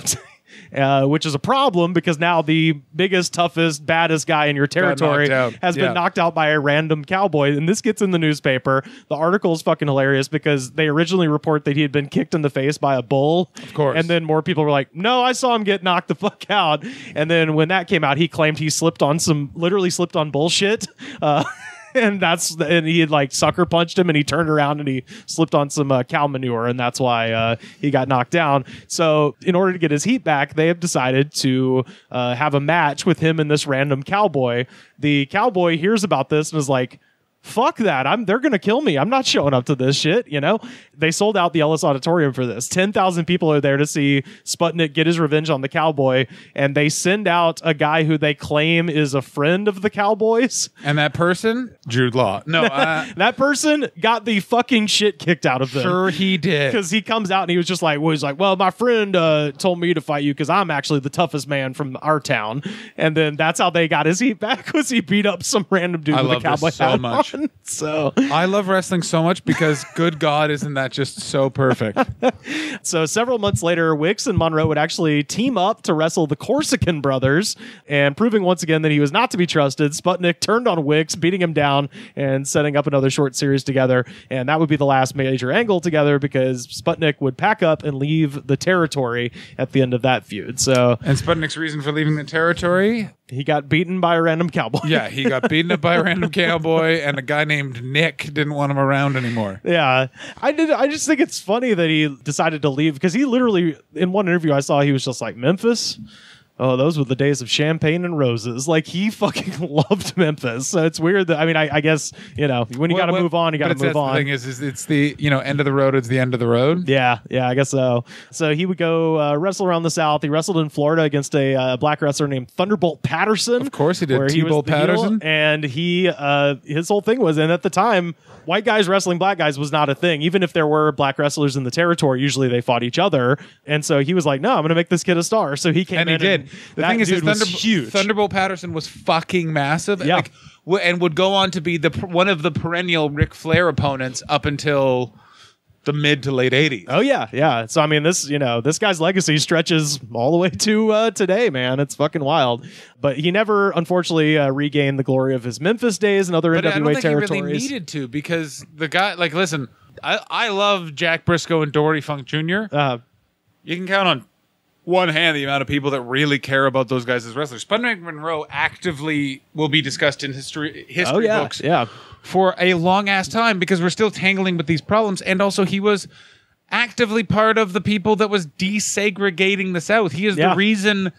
which is a problem because now the biggest, toughest, baddest guy in your territory has been knocked out by a random cowboy. And this gets in the newspaper. The article is fucking hilarious because they originally report that he had been kicked in the face by a bull. Of course. And then more people were like, no, I saw him get knocked the fuck out. And then when that came out, he claimed he literally slipped on bullshit. And he had like sucker punched him and he turned around and he slipped on some cow manure, and that's why he got knocked down. So in order to get his heat back, they have decided to have a match with him and this random cowboy. The cowboy hears about this and is like, fuck that. They're going to kill me. I'm not showing up to this shit. They sold out the Ellis Auditorium for this. 10,000 people are there to see Sputnik get his revenge on the cowboy. And they send out a guy who they claim is a friend of the Cowboys. And that person? Jude Law. No, that person got the fucking shit kicked out of them. Sure he did. Because he comes out and he was just like, well, my friend told me to fight you because I'm actually the toughest man from our town. And then that's how they got his heat back, was he beat up some random dude with a cowboy hat so much. So I love wrestling so much because good God, isn't that just so perfect? So several months later, Wicks and Monroe would actually team up to wrestle the Corsican brothers, and proving once again that he was not to be trusted, Sputnik turned on Wicks, beating him down and setting up another short series together. And that would be the last major angle together because Sputnik would pack up and leave the territory at the end of that feud. So, and Sputnik's reason for leaving the territory? He got beaten by a random cowboy. Yeah, he got beaten up by a random cowboy, and a guy named Nick didn't want him around anymore. Yeah, I just think it's funny that he decided to leave because he literally, in one interview I saw, he was just like, Memphis? Oh, those were the days of champagne and roses. Like, he fucking loved Memphis. So it's weird that, I guess, when you got to move on, you got to move on. The thing is it's the, end of the road, it's the end of the road. Yeah, I guess so. So he would go wrestle around the South. He wrestled in Florida against a black wrestler named Thunderbolt Patterson. Of course he did. T-Bolt Patterson. And his whole thing was, and at the time, white guys wrestling black guys was not a thing. Even if there were black wrestlers in the territory, usually they fought each other. And so he was like, no, I'm going to make this kid a star. So he came in. And he did. The thing is, huge. Thunderbolt Patterson was fucking massive. Yeah. And would go on to be one of the perennial Ric Flair opponents up until the mid to late 80s. Oh, yeah. So, this guy's legacy stretches all the way to today, man. It's fucking wild. But he never, unfortunately, regained the glory of his Memphis days and other NWA territories. I don't think he really needed to, because the guy, listen, I love Jack Briscoe and Dory Funk Jr. You can count on one hand the amount of people that really care about those guys as wrestlers. Sputnik Monroe actively will be discussed in history books for a long ass time because we're still tangling with these problems. And also he was actively part of the people that was desegregating the South. He is the reason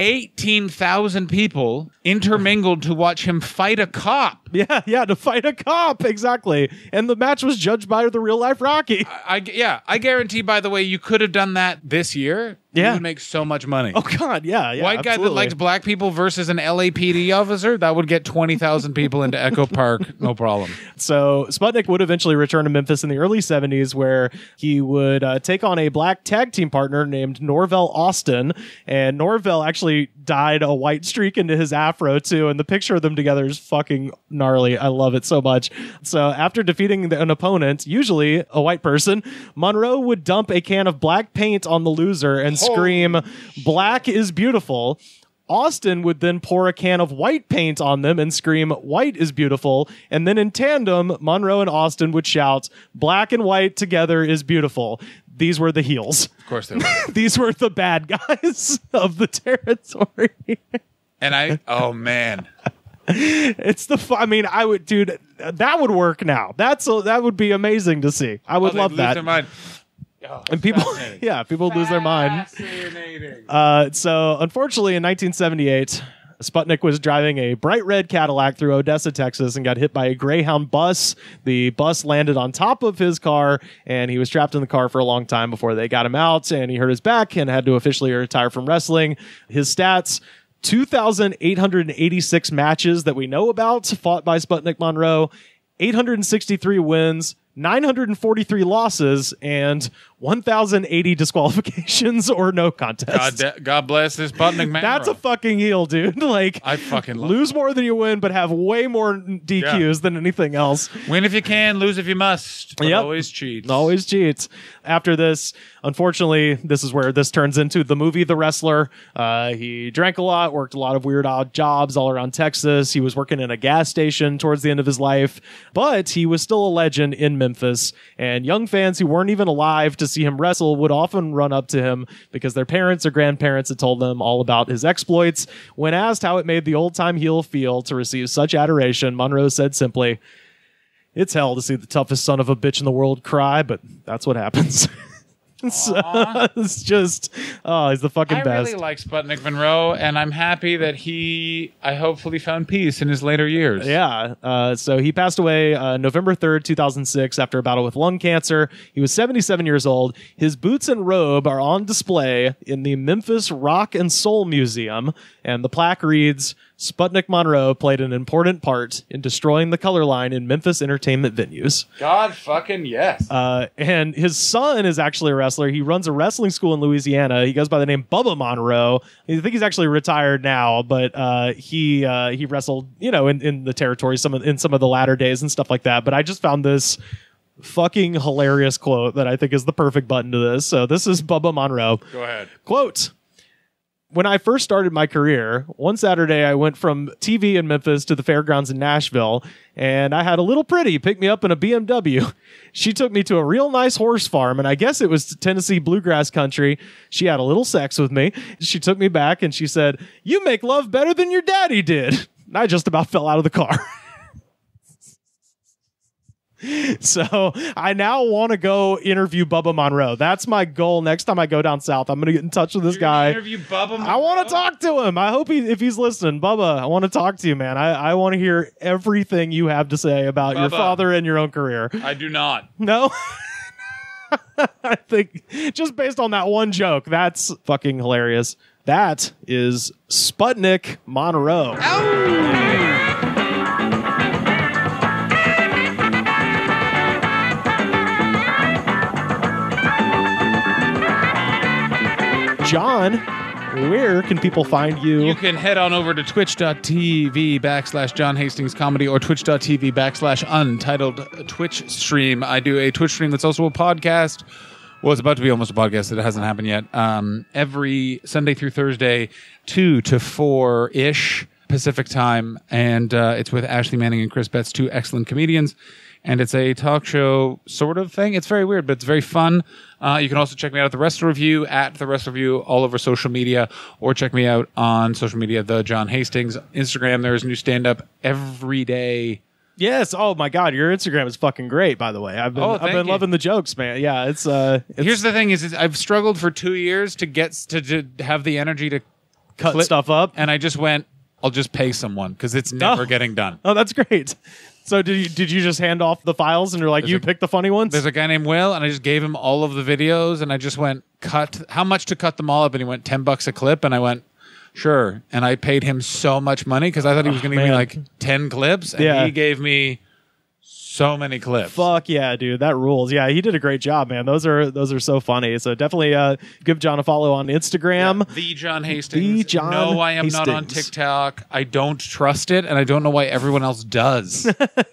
18,000 people intermingled to watch him fight a cop. Yeah, to fight a cop, exactly. And the match was judged by the real life Rocky. I guarantee, by the way, you could have done that this year. Yeah. You would make so much money. Oh, God, yeah. White guy that likes black people versus an LAPD officer, that would get 20,000 people into Echo Park, no problem. So Sputnik would eventually return to Memphis in the early 70s, where he would take on a black tag team partner named Norvell Austin. And Norvell actually dyed a white streak into his afro, too. And the picture of them together is fucking gnarly. I love it so much. So after defeating an opponent, usually a white person, Monroe would dump a can of black paint on the loser and scream, "Black is beautiful." Austin would then pour a can of white paint on them and scream, "White is beautiful." And then in tandem, Monroe and Austin would shout, "Black and white together is beautiful." These were the heels. Of course they were. These were the bad guys of the territory. And oh man. It's I would, dude, that would work now. That would be amazing to see. I would love that. Their mind. Oh, and people lose their mind. So unfortunately in 1978, Sputnik was driving a bright red Cadillac through Odessa, Texas, and got hit by a Greyhound bus. The bus landed on top of his car, and he was trapped in the car for a long time before they got him out, and he hurt his back and had to officially retire from wrestling. His stats: 2,886 matches that we know about fought by Sputnik Monroe, 863 wins, 943 losses, and 1,080 disqualifications or no contest. God bless this Sputnik Monroe. That's a fucking heel, dude. I fucking love lose more than you win, but have way more DQs than anything else. Win if you can, lose if you must. But always cheat. Always cheats. After this, unfortunately, this is where this turns into the movie The Wrestler. He drank a lot, worked a lot of weird odd jobs all around Texas. He was working in a gas station towards the end of his life, but he was still a legend in Memphis, and young fans who weren't even alive to see him wrestle would often run up to him because their parents or grandparents had told them all about his exploits. When asked how it made the old-time heel feel to receive such adoration, Monroe said simply, "It's hell to see the toughest son of a bitch in the world cry, but that's what happens." So, it's just, he's the fucking best. I really like Sputnik Monroe, and I'm happy that I hopefully found peace in his later years. Yeah. So he passed away November 3rd, 2006, after a battle with lung cancer. He was 77 years old. His boots and robe are on display in the Memphis Rock and Soul Museum, and the plaque reads, "Sputnik Monroe played an important part in destroying the color line in Memphis entertainment venues." God fucking yes. And his son is actually a wrestler. He runs a wrestling school in Louisiana. He goes by the name Bubba Monroe. I think he's actually retired now, but he wrestled, in the territory in some of the latter days and stuff like that. But I just found this fucking hilarious quote that I think is the perfect button to this. So this is Bubba Monroe. Go ahead. Quote, "When I first started my career, one Saturday I went from TV in Memphis to the fairgrounds in Nashville, and I had a little pretty pick me up in a BMW. She took me to a real nice horse farm, and I guess it was Tennessee bluegrass country. She had a little sex with me. She took me back, and she said, 'You make love better than your daddy did.' And I just about fell out of the car." So I now want to go interview Bubba Monroe. That's my goal. Next time I go down south, I'm going to get in touch with this guy. Interview Bubba Monroe? I want to talk to him. I hope if he's listening, Bubba, I want to talk to you, man. I want to hear everything you have to say about your father and your own career. I do not. No? I think just based on that one joke, that's fucking hilarious. That is Sputnik Monroe. Ow! John, where can people find you? You can head on over to twitch.tv/John Hastings Comedy or twitch.tv/Untitled Twitch stream. I do a Twitch stream that's also a podcast. Well, it's about to be almost a podcast. It hasn't happened yet. Every Sunday through Thursday, 2 to 4-ish Pacific time. And it's with Ashley Manning and Chris Betts, two excellent comedians. And it's a talk show sort of thing. It's very weird, but it's very fun. You can also check me out at The Rest Review, all over social media, or check me out on social media, The John Hastings. Instagram, there's new stand-up every day. Yes. Oh my God, your Instagram is fucking great. By the way, I've been loving the jokes, man. Yeah, it's. Here's the thing: is I've struggled for 2 years to get to have the energy to cut stuff up, and I just went, I'll just pay someone because it's never getting done. Oh, that's great. So did you just hand off the files and you're like, pick the funny ones? There's a guy named Will, and I just gave him all of the videos, and I just went, how much to cut them all up? And he went, $10 a clip, and I went, sure. And I paid him so much money because I thought he was going to give me like 10 clips, and he gave me so many clips. Fuck yeah, dude, that rules. Yeah, he did a great job, man. Those are so funny. So definitely give John a follow on Instagram. Yeah, the John Hastings. No, I am not on TikTok. I don't trust it, and I don't know why everyone else does.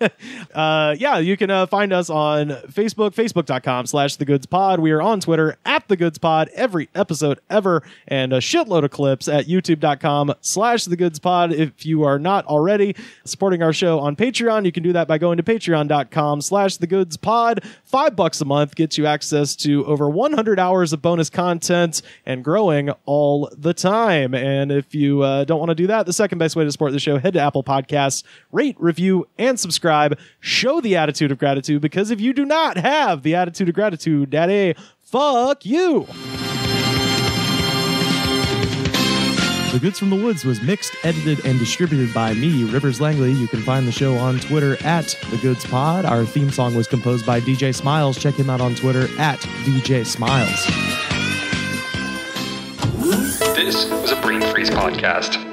Yeah, you can find us on Facebook, facebook.com/thegoodspod. We are on Twitter @thegoodspod, every episode ever, and a shitload of clips at youtube.com/thegoodspod. If you are not already supporting our show on Patreon, you can do that by going to patreon.com/thegoodspod. $5 a month gets you access to over 100 hours of bonus content and growing all the time. And if you don't want to do that, the second best way to support the show, head to Apple Podcasts, rate, review, and subscribe. Show the attitude of gratitude, because if you do not have the attitude of gratitude, daddy, fuck you. The Goods from the Woods was mixed, edited, and distributed by me, Rivers Langley. You can find the show on Twitter @TheGoodsPod. Our theme song was composed by DJ Smiles. Check him out on Twitter @VJ Smiles. This was a Brain Freeze podcast.